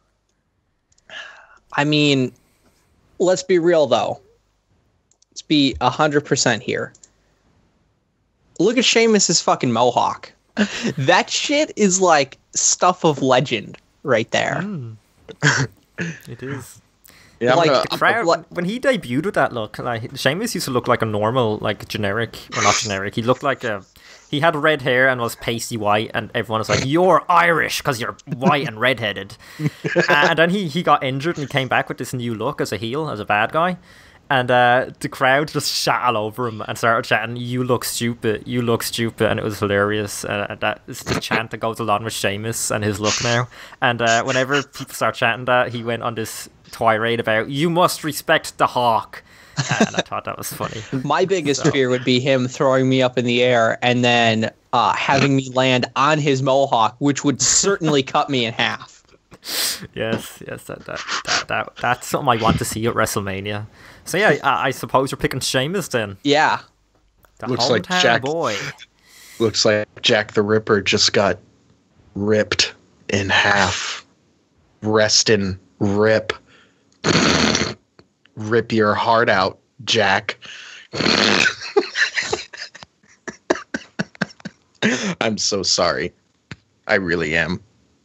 I mean, let's be real though. Let's be 100% here. look at Sheamus's fucking mohawk. That shit is like stuff of legend right there. It is. Yeah, Like, The crowd, when he debuted with that look, like Sheamus used to look like a normal, like generic, well not generic. He looked like he had red hair and was pasty white, and everyone was like, "You're Irish because you're white and redheaded." And then he got injured and he came back with this new look as a heel, as a bad guy. And the crowd just shat all over him and started chatting, "You look stupid, you look stupid," and it was hilarious. That is the chant that goes along with Sheamus and his look now. And whenever people start chanting that, he went on this tirade about, "You must respect the Hawk," and I thought that was funny. My biggest fear would be him throwing me up in the air and then having me land on his mohawk, which would certainly cut me in half. Yes, that's something I want to see at WrestleMania. So yeah, I suppose you're picking Sheamus then. Yeah. The Looks like hometown Jack- boy. Looks like Jack the Ripper just got ripped in half. Rest in rip. Rip your heart out, Jack. I'm so sorry. I really am.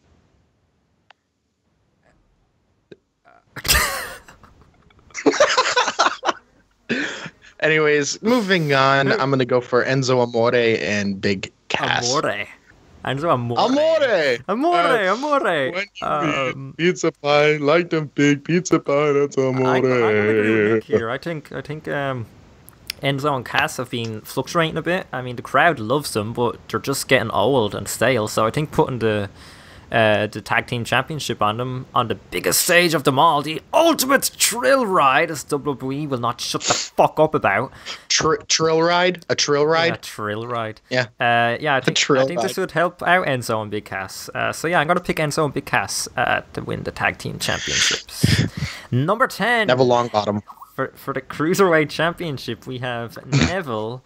Anyways, moving on. I'm gonna go for Enzo Amore and Big Cass. Amore. Enzo Amore. Amore. Amore. Pizza pie, like them big pizza pie. That's Amore. I'm gonna agree with Nick here. I think Enzo and Cass have been fluctuating a bit. I mean, the crowd loves them, but they're just getting old and stale. So I think putting the tag team championship on them on the biggest stage of them all, the ultimate thrill ride, as WWE will not shut the fuck up about. Trill ride? A trill ride? Yeah, thrill ride. Yeah. I think trill this would help out Enzo and Big Cass. So yeah, I'm gonna pick Enzo and Big Cass to win the tag team championships. Number 10. Neville Longbottom. For the Cruiserweight Championship, we have Neville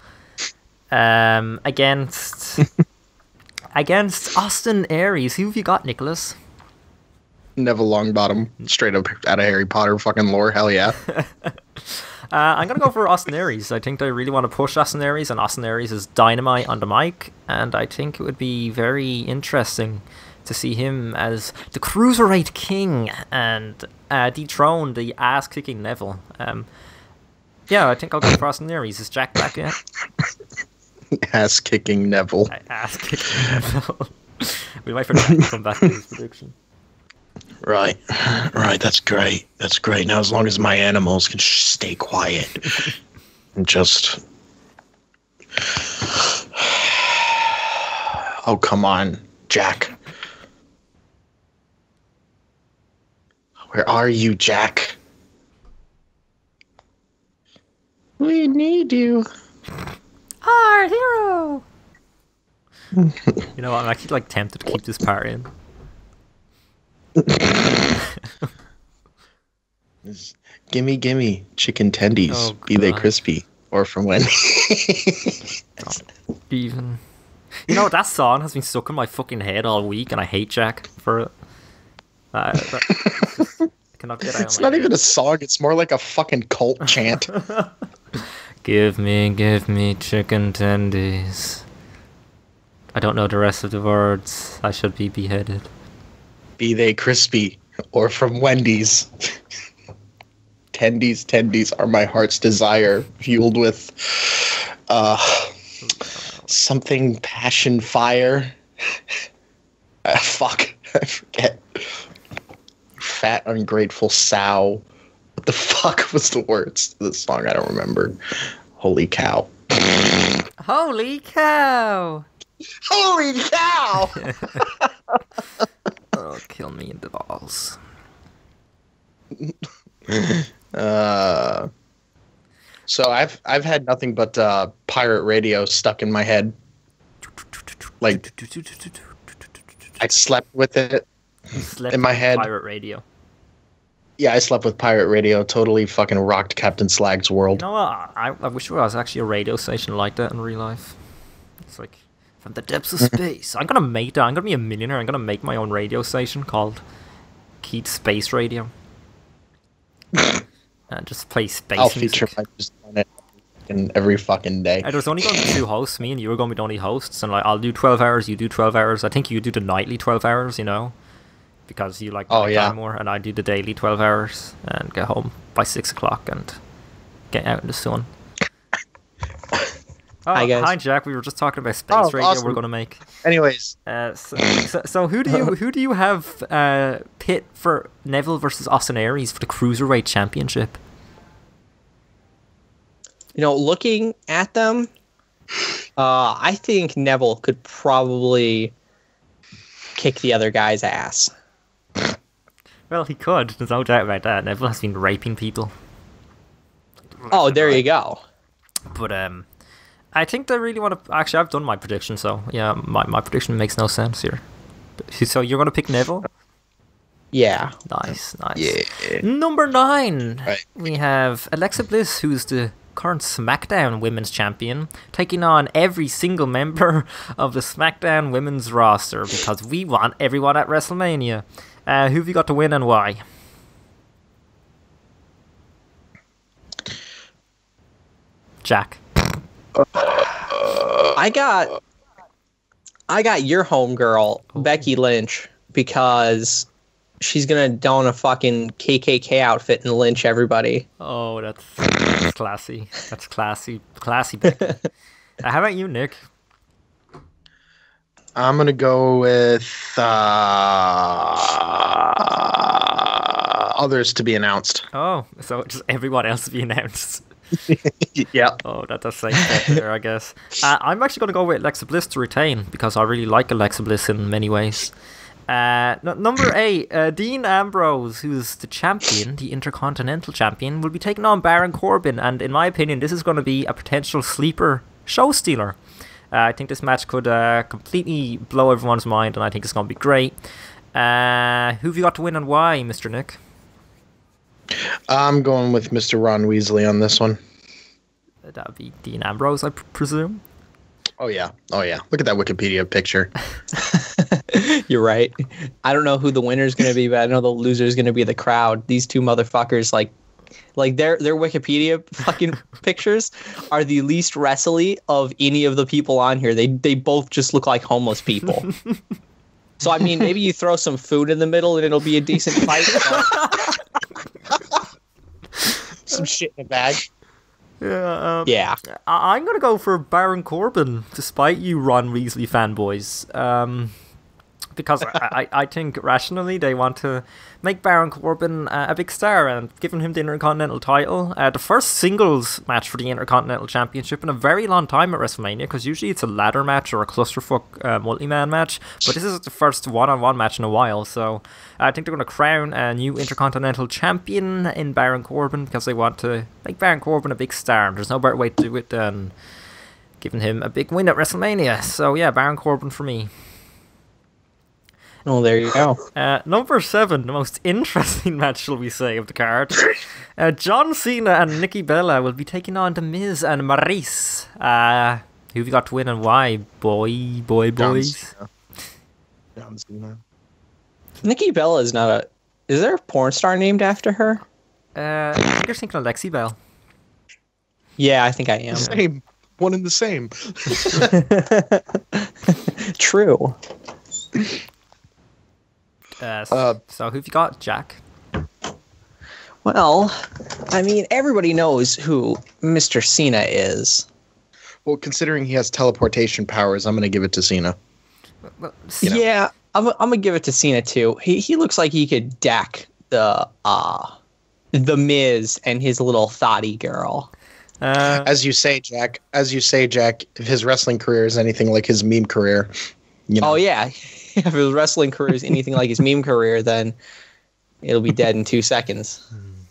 against Austin Aries. Who have you got, Nicholas? Neville Longbottom. Straight up out of Harry Potter fucking lore. Hell yeah. I'm going to go for Austin Aries. I think they really want to push Austin Aries, and Austin Aries is dynamite on the mic, and I think it would be very interesting to see him as the Cruiserweight King and dethrone the ass-kicking Neville. Yeah, I think I'll go for Austin Aries. Is Jack back yet? Ass kicking Neville. Ass-kicking Neville. We wait for Jack to come back to his prediction. Right. That's great. That's great. Now, as long as my animals can stay quiet and just. Oh, come on, Jack. Where are you, Jack? We need you. Our hero! You know what? I'm actually like tempted to keep this part in. Gimme, chicken tendies. Oh, Be they God. crispy or from when? Even. You know, that song has been stuck in my fucking head all week, and I hate Jack for it. I cannot get out. It's not even a song. It's more like a fucking cult chant. Give me chicken tendies. I don't know the rest of the words. I should be beheaded. Be they crispy or from Wendy's. Tendies are my heart's desire, fueled with something passion fire. Fuck, I forget. Fat ungrateful sow. What the fuck was the words to the song? I don't remember. Holy cow. Holy cow! Holy cow! Oh, kill me in the balls. So I've had nothing but pirate radio stuck in my head. Like I slept with it. Slept in my with head. Pirate radio. Yeah, I slept with pirate radio. Totally fucking rocked Captain Slag's world. You know what? I wish there was actually a radio station like that in real life. It's like from the depths of space. I'm gonna make that. I'm gonna be a millionaire. I'm gonna make my own radio station called Keith Space Radio. And just play space I'll music. feature my music on it. every fucking day. There's only going to be 2 hosts. Me and you are going to be the only hosts, and like I'll do 12 hours, you do 12 hours. I think you do the nightly 12 hours, you know, because you like nighttime more, and I do the daily 12 hours and get home by 6 o'clock and get out in the sun. Hi, guys. Hi, Jack. We were just talking about space radio. Awesome. We're going to make. Anyways, So who do you have pit for Neville versus Austin Aries for the Cruiserweight Championship? You know, looking at them, I think Neville could probably kick the other guy's ass. Well, he could. There's no doubt about that. Neville has been raping people. Oh, there you go. But I think they really want to. Actually, I've done my prediction, so yeah, my prediction makes no sense here. So you're going to pick Neville? Yeah. Nice. yeah. Number 9, Right. we have Alexa Bliss, who's the current SmackDown Women's Champion, taking on every single member of the SmackDown Women's roster because we want everyone at WrestleMania. Who have you got to win and why? Jack. I got your homegirl, Becky Lynch, because she's gonna don a fucking KKK outfit and lynch everybody. Oh, that's classy. That's classy. Classy, Becky. How about you, Nick? I'm gonna go with others to be announced. Oh, so just everyone else to be announced. Yeah. Oh, that's a safe bet there, I guess. I'm actually going to go with Alexa Bliss to retain because I really like Alexa Bliss in many ways. Number 8, Dean Ambrose, who's the champion, the Intercontinental Champion, will be taking on Baron Corbin, and in my opinion, this is going to be a potential sleeper show stealer. I think this match could completely blow everyone's mind, and I think it's going to be great. Who have you got to win and why, Mr. Nick? I'm going with Mr. Ron Weasley on this one. That would be Dean Ambrose, I presume. Oh yeah. Look at that Wikipedia picture. You're right. I don't know who the winner's going to be, but I know the loser's going to be the crowd. These two motherfuckers, like their Wikipedia fucking pictures are the least wrestly of any of the people on here. They both just look like homeless people. So I mean, maybe you throw some food in the middle and it'll be a decent fight. Some shit in a bag. Yeah. I'm going to go for Baron Corbin, despite you Ron Weasley fanboys. Because I think rationally they want to make Baron Corbin a big star and giving him the Intercontinental title. The first singles match for the Intercontinental Championship in a very long time at WrestleMania, because usually it's a ladder match or a clusterfuck multi-man match, but this is the first one-on-one match in a while, so I think they're going to crown a new Intercontinental Champion in Baron Corbin because they want to make Baron Corbin a big star. There's no better way to do it than giving him a big win at WrestleMania. So yeah, Baron Corbin for me. Oh, there you go. Number 7, the most interesting match, shall we say, of the card. John Cena and Nikki Bella will be taking on The Miz and Maryse. Who have you got to win and why, boys? John Cena. Nikki Bella is not a... Is there a porn star named after her? I think you're thinking of Lexi Bell. Yeah, I think I am. Same. One and the same. True. So who have you got, Jack? Well, I mean, everybody knows who Mr. Cena is. Well, considering he has teleportation powers, I'm going to give it to Cena. Well, Yeah, I'm gonna give it to Cena too. He looks like he could deck the Miz and his little thotty girl. As you say, Jack, if his wrestling career is anything like his meme career, you know. Oh yeah, if his wrestling career is anything like his meme career, then it'll be dead in 2 seconds.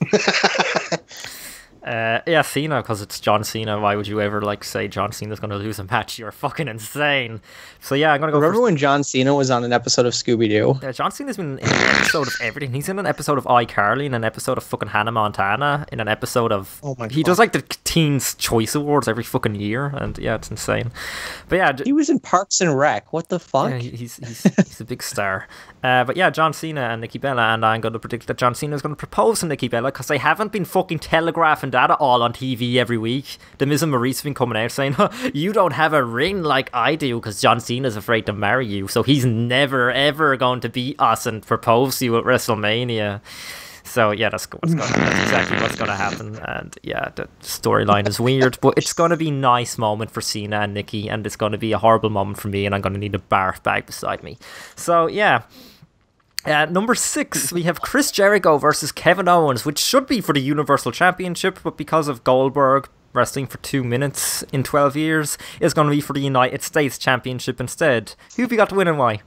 Yeah, Cena, because it's John Cena. Why would you ever say John Cena's going to lose a match? You're fucking insane. So yeah, I'm going to go. Remember when John Cena was on an episode of Scooby-Doo? Yeah, John Cena's been in an episode of everything. He's in an episode of iCarly, in an episode of fucking Hannah Montana, in an episode of... Oh my He God. does the Teens Choice Awards every fucking year, and yeah, it's insane. But yeah... He was in Parks and Rec. What the fuck? Yeah, he's a big star. But yeah, John Cena and Nikki Bella, and I'm going to predict that John Cena is going to propose to Nikki Bella because they haven't been fucking telegraphing that at all on TV every week. The Miz and Maurice have been coming out saying, you don't have a ring like I do because John Cena's afraid to marry you, so he's never ever going to beat us and propose to you at WrestleMania. So yeah, that's exactly what's going to happen. And yeah, the storyline is weird, but it's going to be a nice moment for Cena and Nikki, and it's going to be a horrible moment for me, and I'm going to need a barf bag beside me. So yeah. Number 6, we have Chris Jericho versus Kevin Owens, which should be for the Universal Championship, but because of Goldberg wrestling for 2 minutes in 12 years, it's going to be for the United States Championship instead. Who have you got to win and why?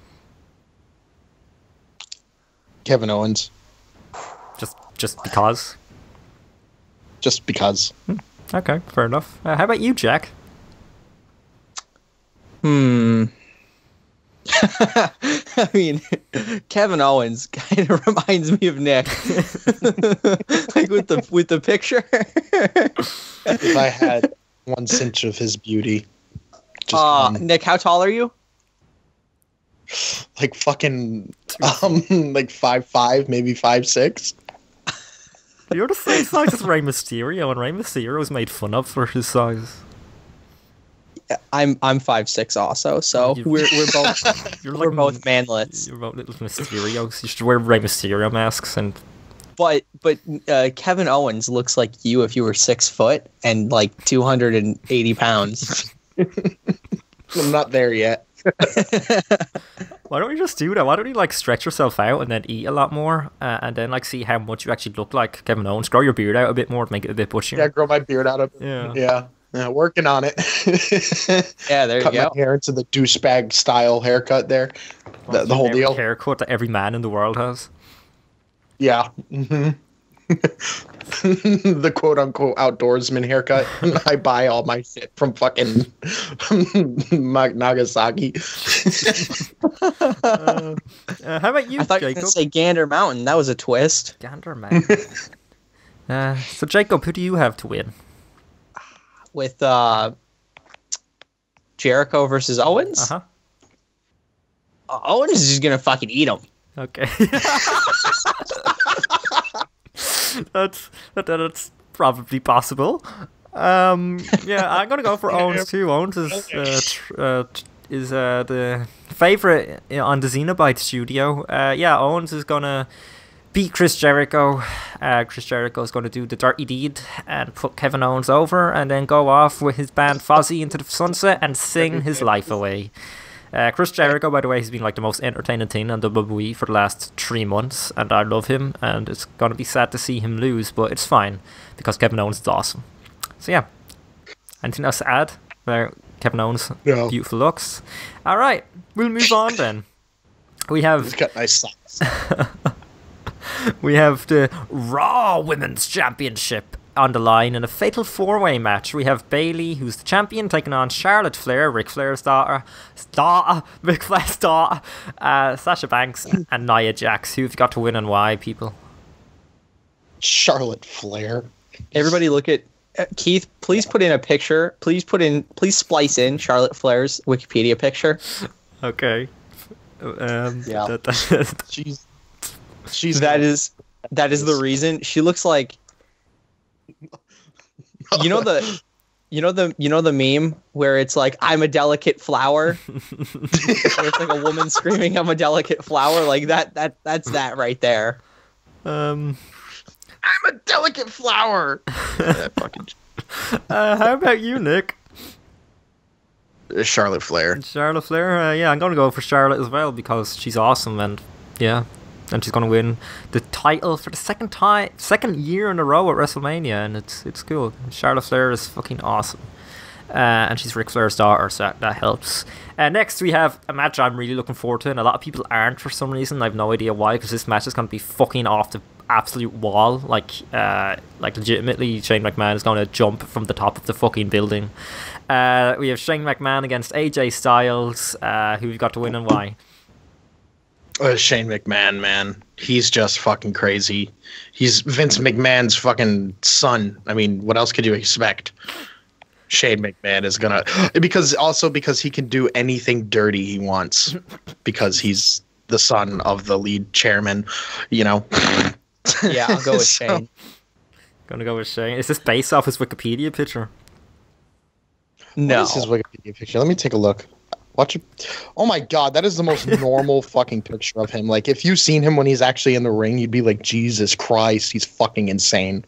Kevin Owens. Just because? Just because. Okay, fair enough. How about you, Jack? I mean, Kevin Owens kind of reminds me of Nick, like with the picture. If I had 1 cinch of his beauty, Nick, how tall are you? Like fucking, like 5'5", maybe 5'6". You're the same size as Rey Mysterio, and Rey Mysterio was made fun of for his size. I'm 5'6" also, so we're both we're both manlets. You're both little Mysterios. You should wear Rey Mysterio masks and. But Kevin Owens looks like you if you were 6 foot and like 280 pounds. I'm not there yet. Why don't you just do that? Why don't you like stretch yourself out and then eat a lot more, and then like see how much you actually look like Kevin Owens? Grow your beard out a bit more to make it a bit bushier. Yeah, grow my beard out a bit. Yeah, working on it. Yeah, there you go. Cut my hair into the douchebag style haircut there. The whole deal. Haircut that every man in the world has. Yeah. Mm-hmm. The quote unquote outdoorsman haircut. I buy all my shit from fucking Nagasaki. How about you, I thought Jacob? you were going to say Gander Mountain. That was a twist. Gander Mountain. So Jacob, who do you have to win? With Jericho versus Owens? Uh-huh. Owens is just going to fucking eat him. Okay. That's probably possible. Yeah, I'm gonna go for Owens too. Owens is the favorite on the Xenobite studio. Yeah, Owens is gonna beat Chris Jericho. Chris Jericho is gonna do the dirty deed and put Kevin Owens over, and then go off with his band Fozzy into the sunset and sing his life away. Chris Jericho, by the way, has been like the most entertaining thing on WWE for the last 3 months, and I love him, and it's going to be sad to see him lose, but it's fine, because Kevin Owens is awesome. So yeah, anything else to add about Kevin Owens' beautiful looks? Alright, we'll move on then. He's got nice socks. We have the Raw Women's Championship on the line in a fatal 4-way match. We have Bayley, who's the champion, taking on Charlotte Flair, Ric Flair's daughter, Ric Flair's daughter, Sasha Banks, and Nia Jax. Who have you got to win and why, people? Charlotte Flair. Everybody look at Keith. Please put in a picture. Please splice in Charlotte Flair's Wikipedia picture. Okay. Yeah. She's that is the reason she looks like. You know the meme where it's like, I'm a delicate flower. Where it's like a woman screaming, I'm a delicate flower. Like that's that right there. I'm a delicate flower. How about you, Nick? Charlotte Flair. Charlotte Flair? Yeah, I'm going to go for Charlotte as well because she's awesome, and yeah. And she's going to win the title for the second year in a row at WrestleMania, and it's cool. Charlotte Flair is fucking awesome. And she's Ric Flair's daughter, so that helps. Next, we have a match I'm really looking forward to, and a lot of people aren't for some reason. I have no idea why, because this match is going to be fucking off the absolute wall. Like legitimately, Shane McMahon is going to jump from the top of the fucking building. We have Shane McMahon against AJ Styles. Who we've got to win and why? Shane McMahon, man. He's just fucking crazy. He's Vince McMahon's fucking son. I mean, what else could you expect? Shane McMahon is gonna... Because he can do anything dirty he wants. Because he's the son of the lead chairman, you know. Yeah, I'll go with So- Shane. Gonna go with Shane. Is this based off his Wikipedia picture? No. What is his Wikipedia picture? Let me take a look. Watch it. Oh my god, that is the most normal fucking picture of him. Like, if you've seen him when he's actually in the ring, you'd be like, Jesus Christ, he's fucking insane.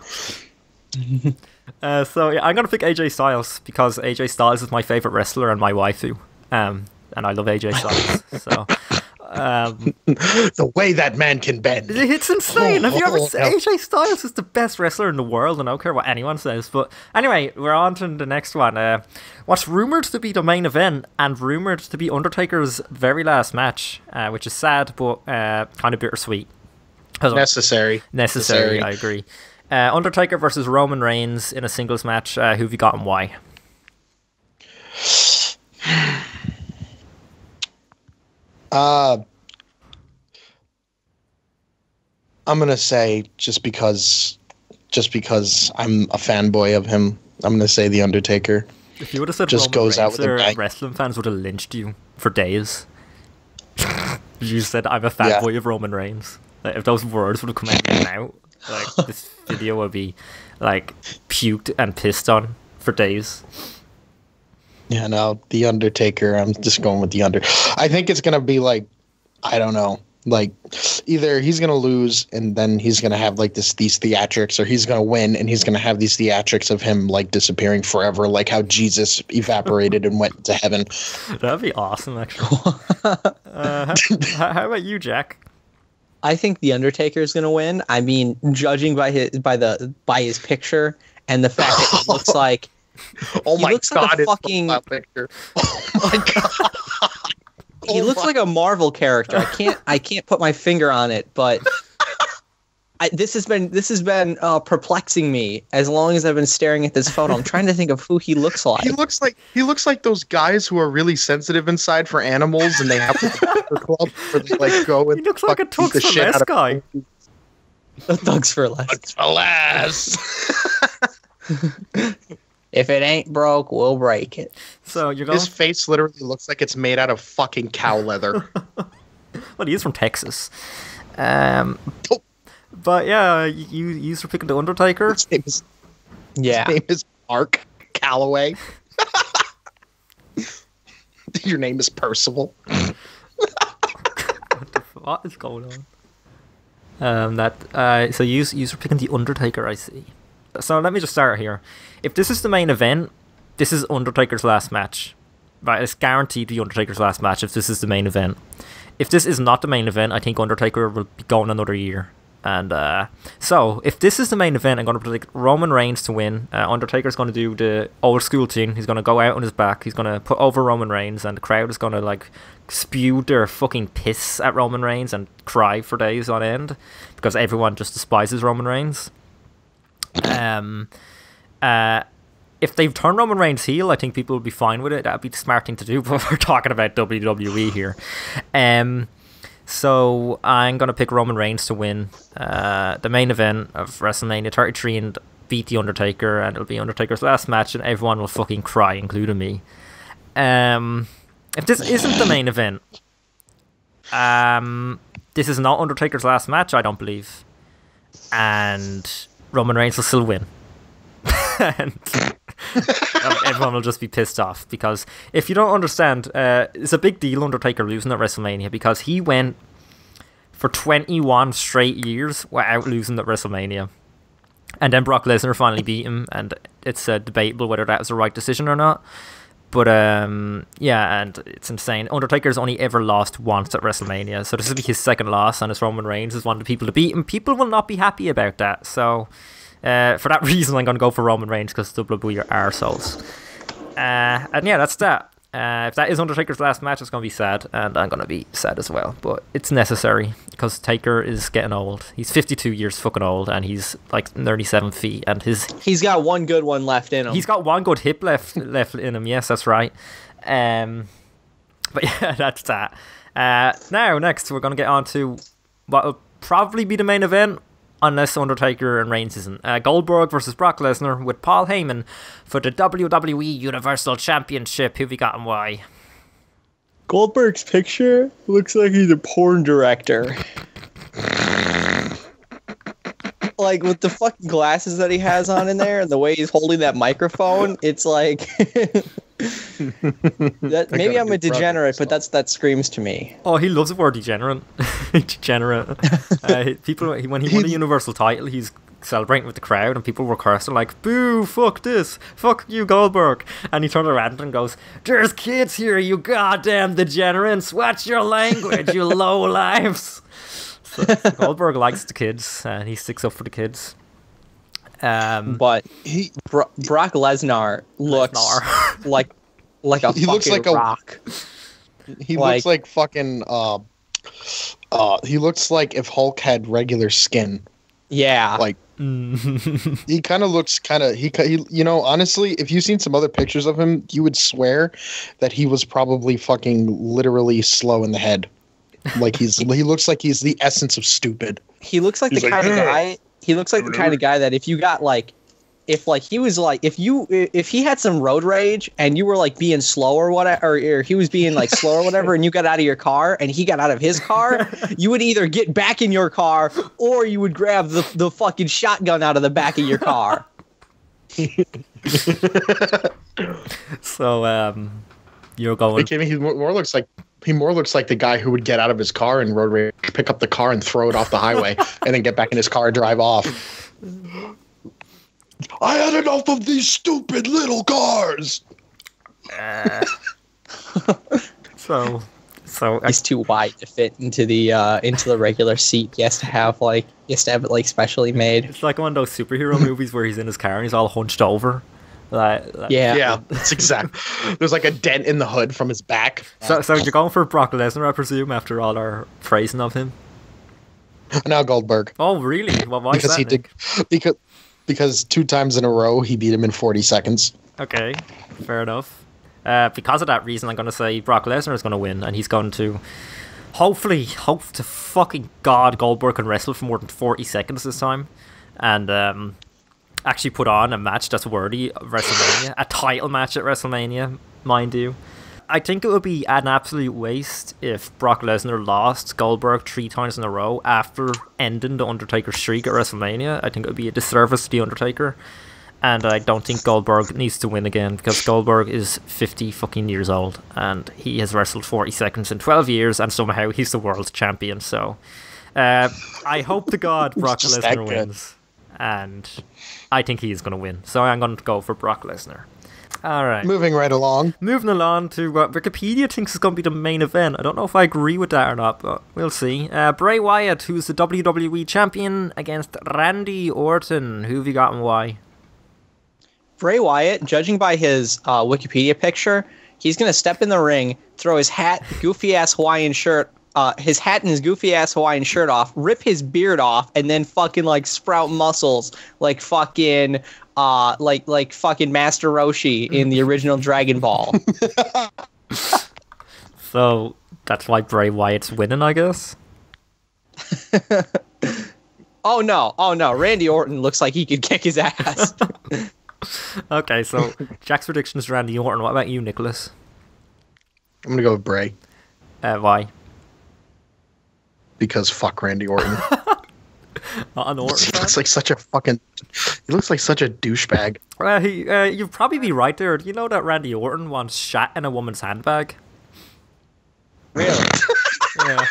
So yeah, I'm gonna pick AJ Styles because AJ Styles is my favorite wrestler and my waifu. And I love AJ Styles. So The way that man can bend. it's insane. Have you ever Oh, seen no. AJ Styles is the best wrestler in the world, and I don't care what anyone says. But anyway, we're on to the next one. What's rumored to be the main event and rumored to be Undertaker's very last match, which is sad but kind of bittersweet. Necessary. Necessary, I agree. Undertaker versus Roman Reigns in a singles match. Who've you got and why? I'm gonna say just because I'm a fanboy of him, I'm gonna say the Undertaker. If you would have said Just Roman goes out Reigns, with a bang. wrestling fans would have lynched you for days. You said I'm a fanboy of Roman Reigns. Like, if those words would have come out now, like this video would be like puked and pissed on for days. Yeah, no, the Undertaker. I'm just going with the under. I think it's gonna be like, I don't know, like either he's gonna lose and then he's gonna have like these theatrics, or he's gonna win and he's gonna have these theatrics of him like disappearing forever, like how Jesus evaporated and went to heaven. That'd be awesome, actually. How about you, Jack? I think the Undertaker is going to win. I mean, judging by his picture and the fact that he looks like Oh He my looks like god, a his fucking- profile picture. Oh my god. he looks like a Marvel character. I can't put my finger on it, but this has been perplexing me as long as I've been staring at this photo. I'm trying to think of who he looks like. He looks like those guys who are really sensitive inside for animals, and they have like, a Panther club where they like go and He looks like a fucking beat the Tux for shit Less out of guy. Thugs for Less. Alas. If it ain't broke, we'll break it. So you're going. His face literally looks like it's made out of fucking cow leather. Well, he is from Texas. But yeah, you were picking the Undertaker. His name is, Yeah. his name is Mark Calloway. Your name is Percival. What is going on? So you were picking the Undertaker, I see. So let me just start here. If this is the main event, this is Undertaker's last match. Right, it's guaranteed the Undertaker's last match if this is the main event. If this is not the main event, I think Undertaker will be going another year. And so, if this is the main event, I'm going to predict Roman Reigns to win. Undertaker's going to do the old school thing. He's going to go out on his back. He's going to put over Roman Reigns, and the crowd is going to like spew their fucking piss at Roman Reigns and cry for days on end because everyone just despises Roman Reigns. If they've turned Roman Reigns heel, I think people will be fine with it. That'd be the smart thing to do. But we're talking about WWE here. So I'm going to pick Roman Reigns to win the main event of WrestleMania 33 and beat The Undertaker, and it'll be Undertaker's last match, and everyone will fucking cry, including me. If this isn't the main event, this is not Undertaker's last match, I don't believe. And Roman Reigns will still win. And everyone will just be pissed off because if you don't understand, it's a big deal Undertaker losing at WrestleMania because he went for 21 straight years without losing at WrestleMania, and then Brock Lesnar finally beat him, and it's debatable whether that was the right decision or not. But yeah, and it's insane. Undertaker's only ever lost once at WrestleMania, so this will be his second loss, and it's Roman Reigns is one of the people to beat, and people will not be happy about that. So for that reason, I'm going to go for Roman Reigns because WWE are arseholes. And yeah, that's that. If that is Undertaker's last match, it's going to be sad, and I'm going to be sad as well. But it's necessary because Taker is getting old. He's 52 years fucking old, and he's like nearly 7 feet, and He's got one good one left in him. he's got one good hip left in him. Yes, that's right. But yeah, that's that. Now, next, we're going to get on to what will probably be the main event, unless Undertaker and Reigns isn't. Goldberg versus Brock Lesnar with Paul Heyman for the WWE Universal Championship. Who we got and why? Goldberg's picture looks like he's a porn director. Like, with the fucking glasses that he has on in there and the way he's holding that microphone, it's like... that, maybe I'm a degenerate, but that screams to me. Oh, he loves the word degenerate. Degenerate. People, when he won the Universal title, he's celebrating with the crowd, and people were cursing like, "Boo! Fuck this! Fuck you, Goldberg!" And he turned around and goes, "There's kids here, you goddamn degenerates! Watch your language, you low lives!" So Goldberg likes the kids, and he sticks up for the kids. But Brock Lesnar looks like a he looks like rock. He looks like fucking. He looks like if Hulk had regular skin. Yeah. Like he kind of looks he you know, honestly, if you've seen some other pictures of him, you would swear that he was probably fucking literally slow in the head. Like he looks like he's the essence of stupid. He looks like the kind of guy. He looks like the kind of guy that if you got like, if he had some road rage and you were like being slow or whatever, or he was being like slow or whatever, and you got out of your car and he got out of his car, you would either get back in your car or you would grab the fucking shotgun out of the back of your car. So you're going. He more looks like the guy who would get out of his car and road rage, pick up the car and throw it off the highway, and then get back in his car and drive off. I had enough of these stupid little cars. So He's too wide to fit into the regular seat. He has to have it specially made. it's like one of those superhero movies where he's in his car and he's all hunched over. Yeah, that's exact. There's like a dent in the hood from his back. So you're going for Brock Lesnar, I presume, after all our praising of him? Now Goldberg. Oh, really? Well, why is that, Nick? Because 2 times in a row he beat him in 40 seconds. Okay, fair enough. Because of that reason, I'm going to say Brock Lesnar is going to win, and he's going to hope to fucking God Goldberg can wrestle for more than 40 seconds this time, and actually put on a match that's worthy of WrestleMania, a title match at WrestleMania, mind you. I think it would be an absolute waste if Brock Lesnar lost Goldberg 3 times in a row after ending the Undertaker streak at WrestleMania. I think it would be a disservice to the Undertaker, and I don't think Goldberg needs to win again, because Goldberg is 50 fucking years old and he has wrestled 40 seconds in 12 years and somehow he's the world champion. So I hope to God Brock Lesnar wins, and I think he is going to win, so I'm going to go for Brock Lesnar. Alright. Moving along to what Wikipedia thinks is going to be the main event. I don't know if I agree with that or not, but we'll see. Bray Wyatt, who's the WWE champion, against Randy Orton. Who have you got and why? Bray Wyatt, judging by his Wikipedia picture, he's going to step in the ring, throw his hat, goofy-ass Hawaiian shirt, his hat and his goofy-ass Hawaiian shirt off, rip his beard off, and then fucking, like, sprout muscles like fucking... like fucking Master Roshi in the original Dragon Ball. So that's why Bray Wyatt's winning, I guess. Oh no! Randy Orton looks like he could kick his ass. Okay, so Jack's prediction is Randy Orton. What about you, Nicholas? I'm gonna go with Bray. Why? Because fuck Randy Orton. Not an Orton. He looks like such a douchebag. You'd probably be right there. Do you know that Randy Orton once shat in a woman's handbag? Really? Yeah.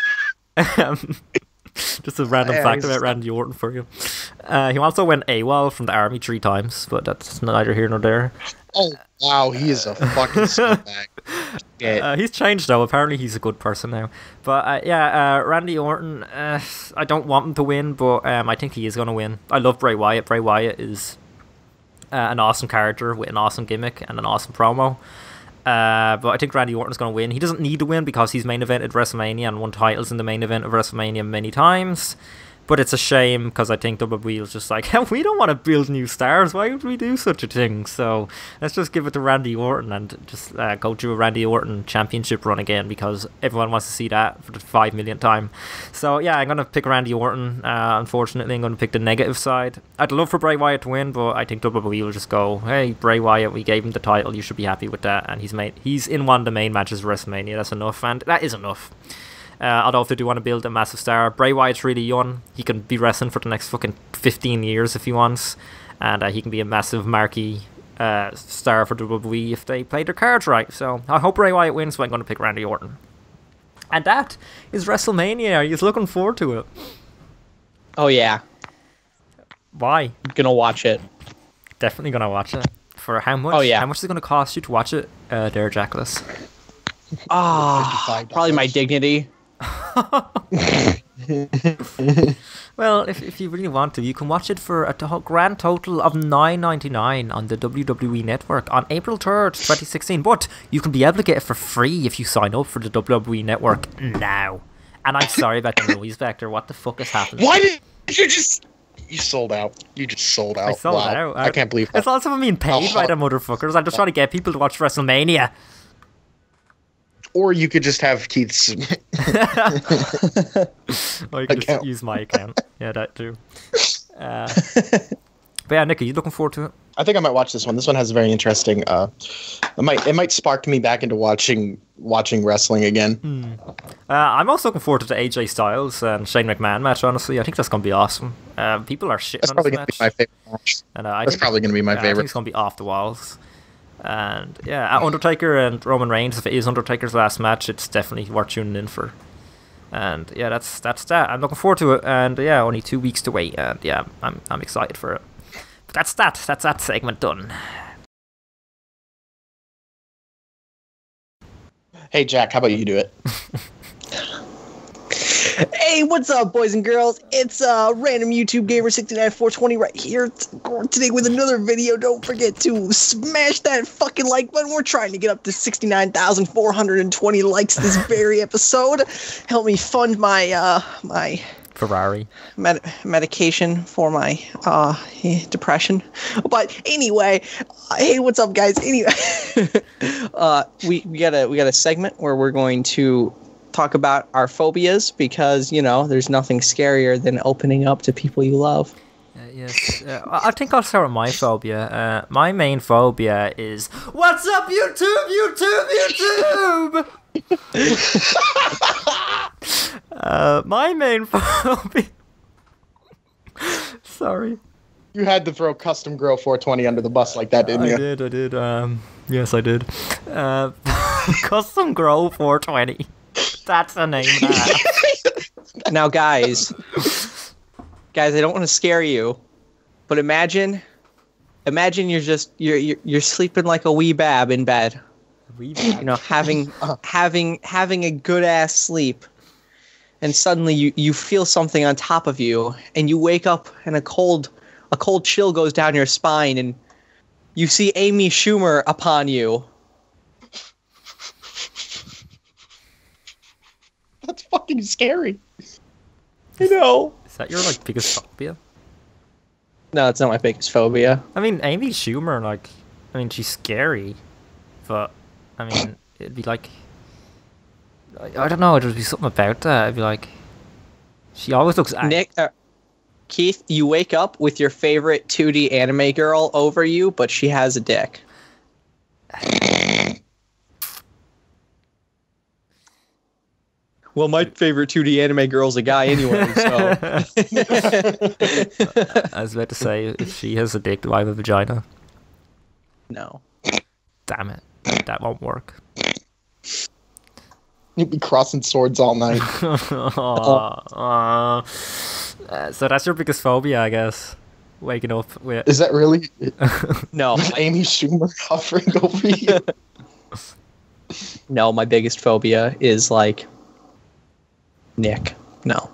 Just a random fact about Randy Orton for you. He also went AWOL from the army 3 times, but that's neither here nor there. Oh, wow, he is a fucking scumbag. He's changed though. Apparently he's a good person now. But Randy Orton, I don't want him to win, but I think he is going to win. I love Bray Wyatt. Bray Wyatt is an awesome character with an awesome gimmick and an awesome promo. But I think Randy Orton's going to win. He doesn't need to win because he's main evented WrestleMania and won titles in the main event of WrestleMania many times. But it's a shame because I think WWE is just like, we don't want to build new stars. Why would we do such a thing? So let's just give it to Randy Orton and just go to a Randy Orton championship run again because everyone wants to see that for the 5 millionth time. So yeah, I'm going to pick Randy Orton. Unfortunately, I'm going to pick the negative side. I'd love for Bray Wyatt to win, but I think WWE will just go, hey, Bray Wyatt, we gave him the title. You should be happy with that. And he's in one of the main matches of WrestleMania. That's enough. And that is enough. Although if they do want to build a massive star, Bray Wyatt's really young. He can be wrestling for the next fucking 15 years if he wants, and he can be a massive marquee star for WWE if they play their cards right. So I hope Bray Wyatt wins, so I'm going to pick Randy Orton. And that is WrestleMania. Are you looking forward to it? Oh yeah, Why? I'm gonna watch it. Definitely going to watch it. For how much? Oh, yeah. How much is it going to cost you to watch it, there, Jackalas? Probably my dignity. Well, if you really want to, you can watch it for a grand total of $9.99 on the WWE Network on April 3rd, 2016. But you can be able to get it for free if you sign up for the WWE Network now. And I'm sorry about the noise vector. What the fuck is happening? Why did you just... You sold out. You just sold out. I sold Wow. out. I can't believe that. It's also being paid by the motherfuckers. I'm just trying to get people to watch WrestleMania. Or you could just have Keith's... Or you can just account. use my account. Yeah, that too. But yeah, Nick, are you looking forward to it? I think I might watch this one. This one has a very interesting... it might spark me back into watching wrestling again. I'm also looking forward to the AJ Styles and Shane McMahon match, honestly. I think that's going to be awesome. People are shitting That's on probably this going to be match. my favorite match. And, That's probably going to be my I think favorite. it's going to be off the walls. And yeah, Undertaker and Roman Reigns, if it is Undertaker's last match, it's definitely worth tuning in for. And yeah, that's that. I'm looking forward to it. And yeah, only 2 weeks to wait. And yeah, I'm excited for it. But that's that. That's that segment done. Hey, Jack, how about you do it? Hey, what's up, boys and girls? It's random YouTube gamer 69420 right here today with another video. Don't forget to smash that fucking like button. We're trying to get up to 69,420 likes this very episode. Help me fund my my Ferrari. medication for my depression. But anyway, hey, what's up, guys? Anyway, we got a segment where we're going to talk about our phobias because, you know, there's nothing scarier than opening up to people you love. Yes, I think I'll start with my phobia. My main phobia is, what's up, YouTube? My main phobia. Sorry. You had to throw Custom Grow 420 under the bus like that, didn't you? I did. Yes, I did. Custom Grow 420. That's the name of that. Now, guys, I don't want to scare you, but imagine you're sleeping like a wee bab in bed. You know, having a good ass sleep, and suddenly you feel something on top of you, and you wake up, and a cold chill goes down your spine, and you see Amy Schumer upon you. That's fucking scary. I know. Is that your biggest phobia? No, it's not my biggest phobia. I mean, Amy Schumer, she's scary, but I mean, it'd be like, I don't know, it'd be something about that. It'd be like, she always looks Keith, you wake up with your favorite 2D anime girl over you, but she has a dick. Well, my favorite 2D anime girl's a guy anyway, so... I was about to say, if she has a dick, do I have a vagina? No. Damn it. That won't work. You'd be crossing swords all night. So that's your biggest phobia, I guess. Waking up with... Is that really... No. Amy Schumer hovering over you? No, my biggest phobia is, Nick. No.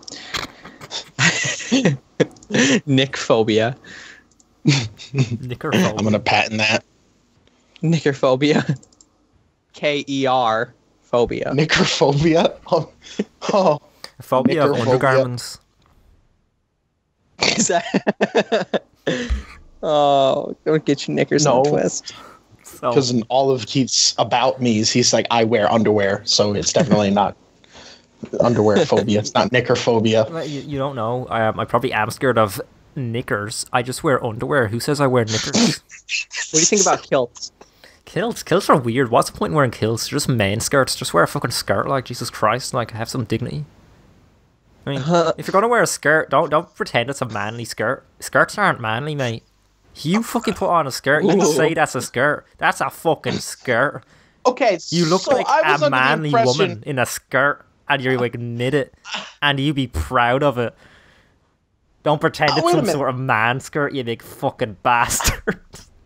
Nick phobia. Nickerphobia. I'm gonna patent that. Nickerphobia. K-E-R phobia. Nickerphobia? Oh. Phobia of Nickerphobia. undergarments. Is that... Oh, don't get your knickers in a twist. Because in all of Keith's about me's, he's like, I wear underwear, so it's definitely not underwear phobia. It's not knicker phobia. You don't know. I probably am scared of knickers. I just wear underwear. Who says I wear knickers? What do you think about kilts? Kilts are weird. What's the point in wearing kilts? They're just men skirts. Just wear a fucking skirt, like, Jesus Christ. Like, have some dignity. I mean, if you're gonna wear a skirt, don't pretend it's a manly skirt. Skirts aren't manly, mate. You fucking put on a skirt, you say that's a skirt. That's a fucking skirt. Okay, you look like a manly woman in a skirt, and you're like knitted, and you be proud of it. Don't pretend it's some sort of man skirt, you big fucking bastard.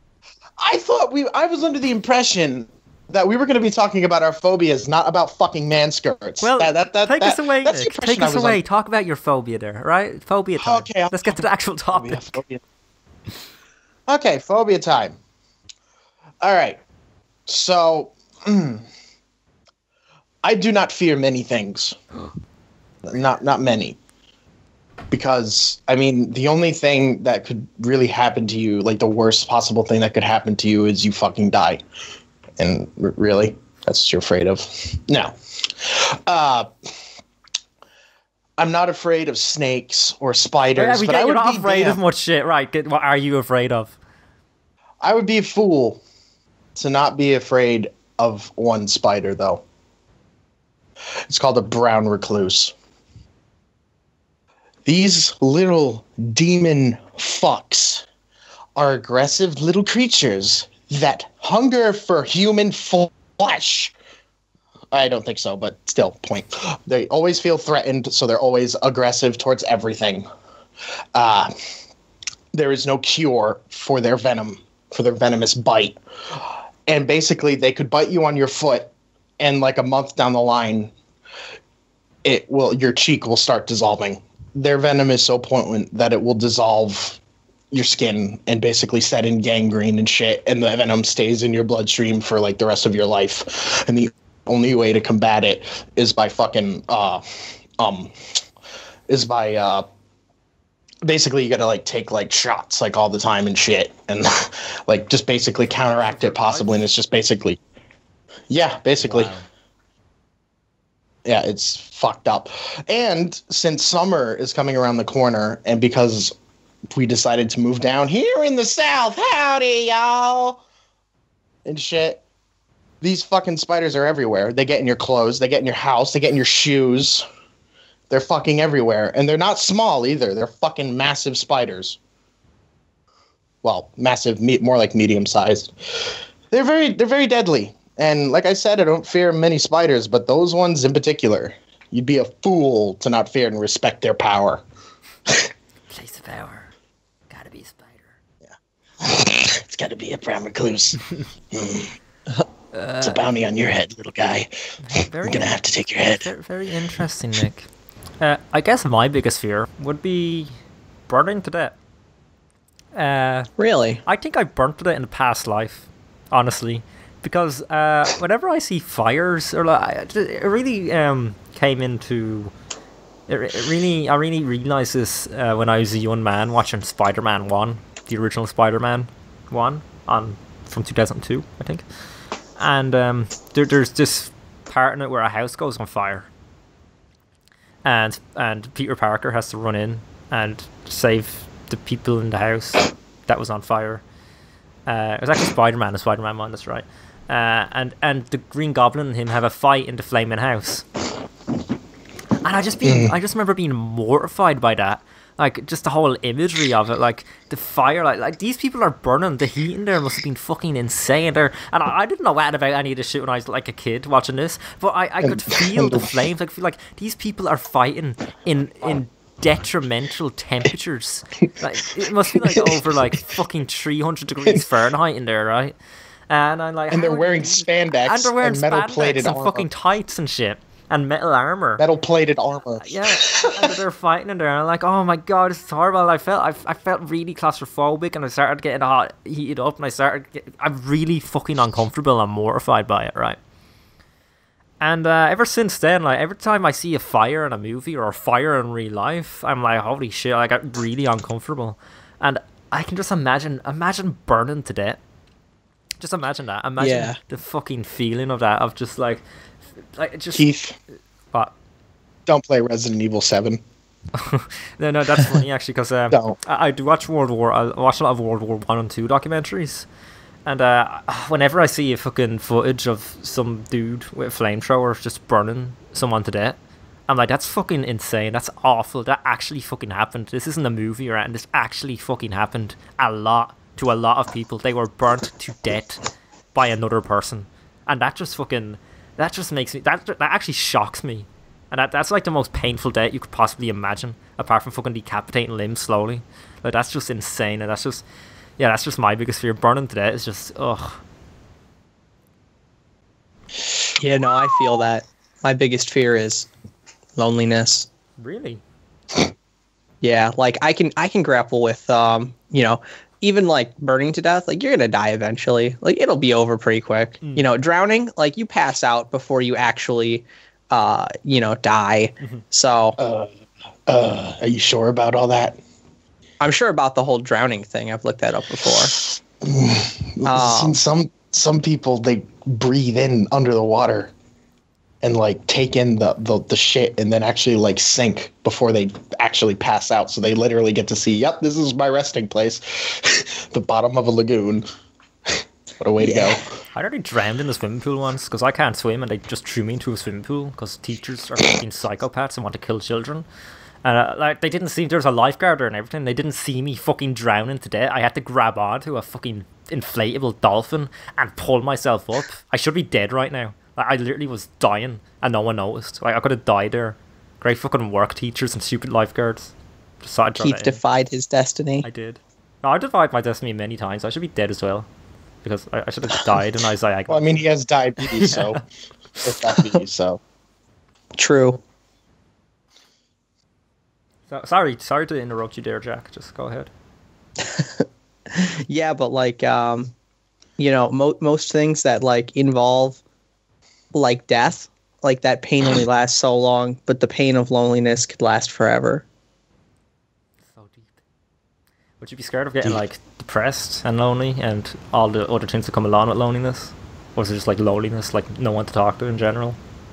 I was under the impression that we were going to be talking about our phobias, not about fucking man skirts. Well, take us away, Nick. Take us away. Talk about your phobia there, right? Phobia time. Okay, let's get to the actual topic. Phobia. Okay, phobia time. All right. So, I do not fear many things. Not many. Because, I mean, the only thing that could really happen to you, like the worst possible thing that could happen to you is you fucking die. And really? That's what you're afraid of? No. I'm not afraid of snakes or spiders. But you're not afraid of much shit, right? What are you afraid of? I would be a fool to not be afraid of one spider, though. It's called a brown recluse. These little demon fucks are aggressive little creatures that hunger for human flesh. I don't think so, but still, point. They always feel threatened, so they're always aggressive towards everything. There is no cure for their venom, for their venomous bite. And basically, they could bite you on your foot, and like a month down the line, your cheek will start dissolving. Their venom is so potent that it will dissolve your skin and basically set in gangrene and shit, and the venom stays in your bloodstream for like the rest of your life. And the only way to combat it is by basically you gotta like take like shots like all the time and shit, and like just basically counteract it possibly. And it's just basically, basically. Wow. Yeah, it's fucked up. And since summer is coming around the corner, and because we decided to move down here in the South, howdy y'all, and shit, these fucking spiders are everywhere. They get in your clothes, they get in your house, they get in your shoes. They're fucking everywhere. And they're not small either. They're fucking massive spiders. Well, massive, more like medium-sized. They're very deadly. And like I said, I don't fear many spiders, but those ones in particular, you'd be a fool to not fear and respect their power. Place of power. Gotta be a spider. Yeah. It's gotta be a brown recluse. It's a bounty on your head, little guy. You're gonna have to take your head. Very interesting, Nick. I guess my biggest fear would be burning to death. Really? I think I burnt to death in a past life, honestly. Because whenever I see fires, or like, it really came into... I really realised this when I was a young man watching Spider-Man 1, the original Spider-Man 1, from 2002, I think. And there's this part in it where a house goes on fire. And Peter Parker has to run in and save the people in the house that was on fire. It was actually Spider-Man and Spider-Man 1, that's right. And the Green Goblin and him have a fight in the flaming house. And I just remember being mortified by that. Like, just the whole imagery of it, like, the fire, like these people are burning, the heat in there must have been fucking insane there. And I didn't know what about any of this shit when I was, like, a kid watching this, but I could feel the flames. I feel like these people are fighting in detrimental temperatures. Like, it must be, like, over, like, fucking 300 degrees Fahrenheit in there, right? And I'm like... And they're wearing spandex and metal-plated armor. And fucking tights and shit. And metal armor. Metal-plated armor. Yeah, and they're fighting in there, and I'm like, oh my god, this is horrible. I felt really claustrophobic, and I started getting heated up, and I'm really fucking uncomfortable and mortified by it, right? And ever since then, like every time I see a fire in a movie or a fire in real life, I'm like, holy shit, I get really uncomfortable. And I can just imagine burning to death. Just imagine that. Imagine the fucking feeling of that, of just like just Keith, what? don't play Resident Evil 7. No, that's funny actually, because I do watch World War. I watch a lot of World War 1 and 2 documentaries. And whenever I see a fucking footage of some dude with a flamethrower just burning someone to death, I'm like, that's fucking insane. That's awful. That actually fucking happened. This isn't a movie or anything. This actually fucking happened to a lot of people. They were burnt to death by another person. And that just makes me, that actually shocks me. And that's like the most painful death you could possibly imagine, apart from fucking decapitating limbs slowly. Like, that's just insane. And that's just my biggest fear. Burning to death is just, ugh. Yeah, no, I feel that. My biggest fear is loneliness. Really? Yeah, like I can grapple with even like burning to death. Like, you're gonna die eventually. Like, it'll be over pretty quick. Drowning, like, you pass out before you actually die. So are you sure about all that? I'm sure about the whole drowning thing. I've looked that up before. Some people, they breathe in under the water and like take in the shit and then actually like sink before they actually pass out. So they literally get to see, yep, this is my resting place. The bottom of a lagoon. What a way to go. I already drowned in the swimming pool once because I can't swim, and they just threw me into a swimming pool because teachers are fucking psychopaths and want to kill children. And like, they didn't see there was a lifeguard there and everything. They didn't see me fucking drowning to death. I had to grab onto a fucking inflatable dolphin and pull myself up. I should be dead right now. Like, I literally was dying and no one noticed. Like, I could have died there. Great fucking work, teachers and stupid lifeguards. Keith defied his destiny. I did. No, I defied my destiny many times. I should be dead as well. Because I should have died in Isaiah. Well, I mean, he has diabetes, so. So. True. So, sorry to interrupt you there, Jack. Just go ahead. Yeah, but like, most things that like involve like death, like that pain only lasts so long, but the pain of loneliness could last forever. So deep. Would you be scared of getting like depressed and lonely and all the other things that come along with loneliness? Or is it just like loneliness, like no one to talk to in general?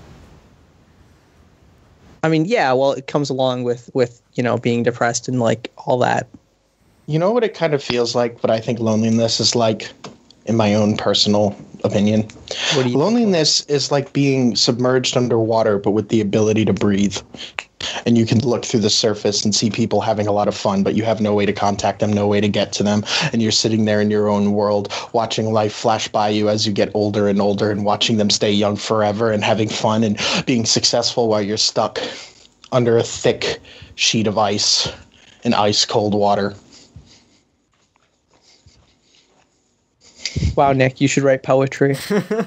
I mean, yeah, well, it comes along with being depressed and like all that. You know what it kind of feels like, what I think loneliness is like, in my own personal opinion? What do you Loneliness is like being submerged underwater, but with the ability to breathe. And you can look through the surface and see people having a lot of fun, but you have no way to contact them, no way to get to them. And you're sitting there in your own world, watching life flash by you as you get older and older, and watching them stay young forever and having fun and being successful while you're stuck under a thick sheet of ice in ice cold water. Wow, Nick, you should write poetry.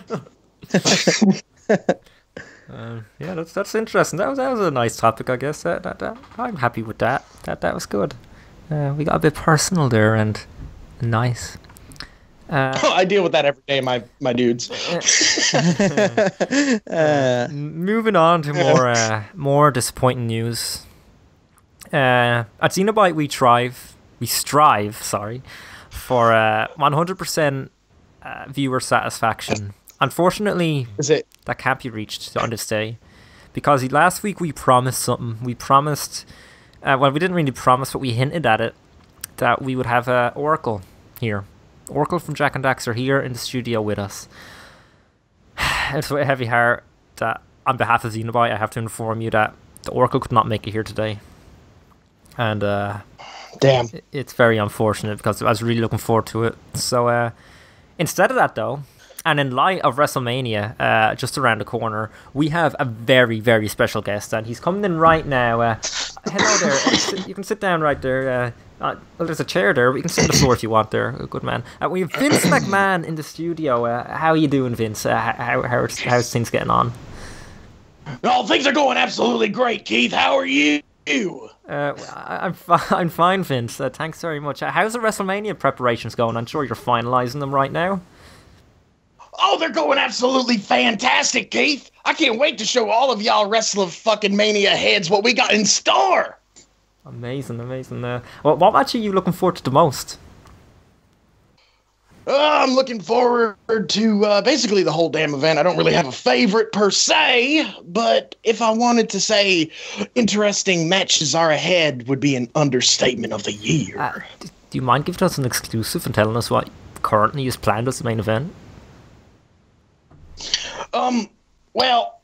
Yeah, that's interesting. That was a nice topic, I guess. That I'm happy with that. That was good. We got a bit personal there and nice. I deal with that every day, my dudes. Moving on to more disappointing news. At Xenobite, we strive, for 100% viewer satisfaction. Unfortunately, that can't be reached on this day, because last week we promised something. We promised, well, we didn't really promise, but we hinted at it, that we would have Oracle here. Oracle from Jak and Dax are here in the studio with us. It's with a heavy heart that, on behalf of Xenobite, I have to inform you that the Oracle could not make it here today. And damn, it's very unfortunate because I was really looking forward to it. So instead of that, though, and in light of WrestleMania just around the corner, we have a very, very special guest, and he's coming in right now. Hello there. You can sit down right there. Well, there's a chair there, but you can sit on the floor if you want there. Good man. We have Vince McMahon in the studio. How are you doing, Vince? How's things getting on? Oh, things are going absolutely great, Keith. How are you? I'm fine, Vince. Thanks very much. How's the WrestleMania preparations going? I'm sure you're finalising them right now. Oh, they're going absolutely fantastic, Keith. I can't wait to show all of y'all Wrestling fucking Mania heads what we got in store. Amazing. Well, what match are you looking forward to the most? I'm looking forward to basically the whole damn event. I don't really have a favorite per se, but if I wanted to say interesting matches are ahead would be an understatement of the year. Do you mind giving us an exclusive and telling us what currently is planned as the main event? Well,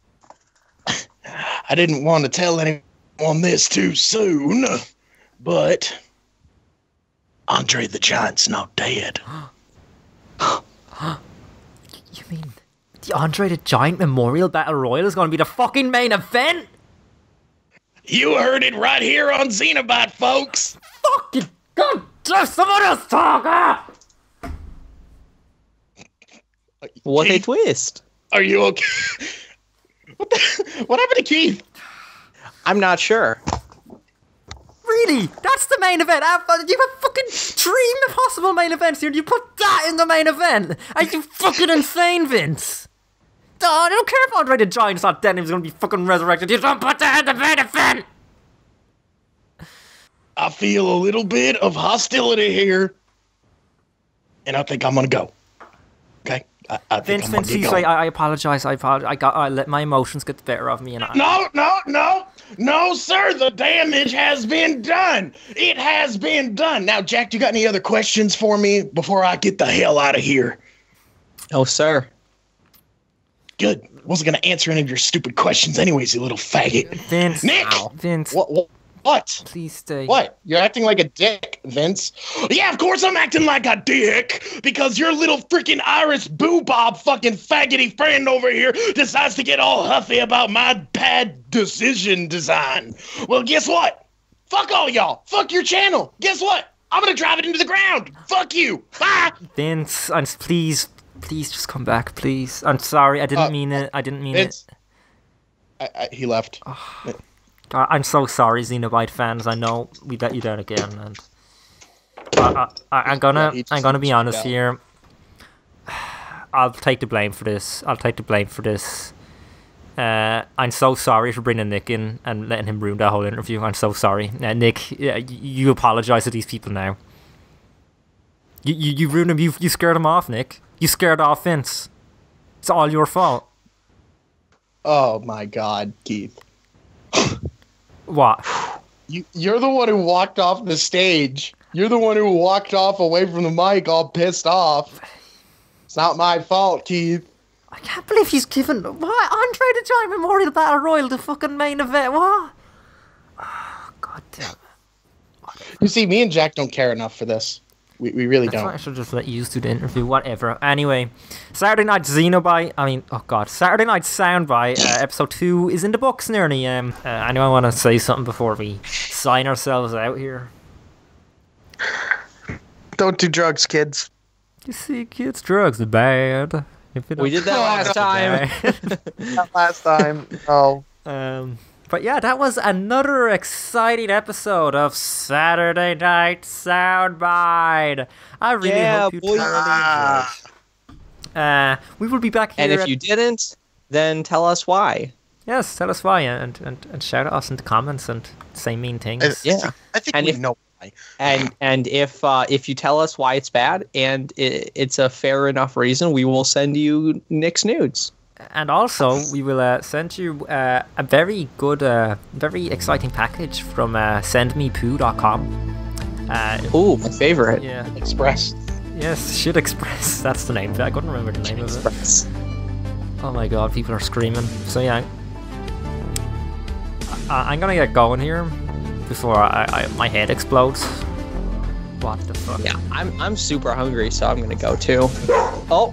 I didn't want to tell anyone this too soon, but Andre the Giant's not dead. You mean the Andre the Giant Memorial Battle Royal is going to be the fucking main event? You heard it right here on Xenobot, folks. Fucking God, just someone else talk! What a Keith, twist! are you okay? What happened to Keith? I'm not sure. Really? That's the main event? You have fucking 3 possible main events here and you put that in the main event? Are you fucking insane, Vince? Oh, I don't care if Andre the Giant's not dead and he's gonna be fucking resurrected. You don't put that in the main event! I feel a little bit of hostility here, and I think I'm gonna go. Okay, I think Vince, I'm gonna get please, going. I apologize. I let my emotions get the better of me, and No, sir. The damage has been done. It has been done. Now, Jack, you got any other questions for me before I get the hell out of here? Oh, sir. Good. Wasn't gonna answer any of your stupid questions, anyways. You little faggot. Vince, Nick! Vince, What? please stay. What? You're acting like a dick, Vince. Yeah, of course I'm acting like a dick, because your little freaking Iris Boo-Bob fucking faggoty friend over here decides to get all huffy about my bad decision design. Well, guess what? Fuck all y'all. Fuck your channel. Guess what? I'm gonna drive it into the ground. Fuck you. Bye. Vince, please just come back, please. I'm sorry, I didn't mean it. I didn't mean Vince. it. He left. I'm so sorry, Xenobite fans. I know we let you down again, and I'm gonna be honest here. I'll take the blame for this. I'm so sorry for bringing Nick in and letting him ruin that whole interview. I'm so sorry, Nick. You apologize to these people now. You ruined him. You scared him off, Nick. You scared off Vince. It's all your fault. Oh my God, Keith. What? You're the one who walked off the stage. You're the one who walked off away from the mic all pissed off. It's not my fault, Keith. I can't believe he's given what Andre the Giant Memorial Battle Royal the fucking main event. What? Oh, God damn it. You see, me and Jack don't care enough for this. We really That's why I don't. should just let you do the interview. Whatever. Anyway, Saturday Night Xenobite. Saturday Night Soundbite. Episode 2 is in the books nearly. Anyone want to say something before we sign ourselves out here? Don't do drugs, kids. You see, kids, drugs are bad. We did that last time. Not last time. Oh. But yeah, that was another exciting episode of Saturday Night Soundbite. I really hope you thoroughly enjoyed. We will be back here. And if you didn't, then tell us why. Yes, tell us why and shout at us in the comments and say mean things. Yeah. I think And we if- know why. And if you tell us why it's bad and it's a fair enough reason, we will send you Nick's nudes. And also, we will send you a very good, very exciting package from sendmepoo.com. Ooh, my favorite. Yeah. Express. Yes, Shit Express. That's the name. I couldn't remember the name of it. Express. Oh my god, people are screaming. So yeah, I'm gonna get going here before my head explodes. What the fuck? Yeah, I'm super hungry, so I'm gonna go too. Oh,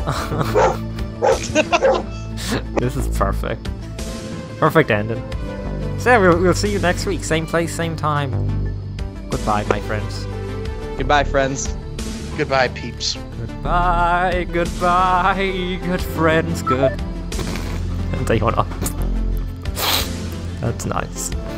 This is perfect. Perfect ending. So yeah, we'll see you next week. Same place, same time. Goodbye, my friends. goodbye, friends. Goodbye, peeps. Goodbye, good friends, good. And they went up. That's nice.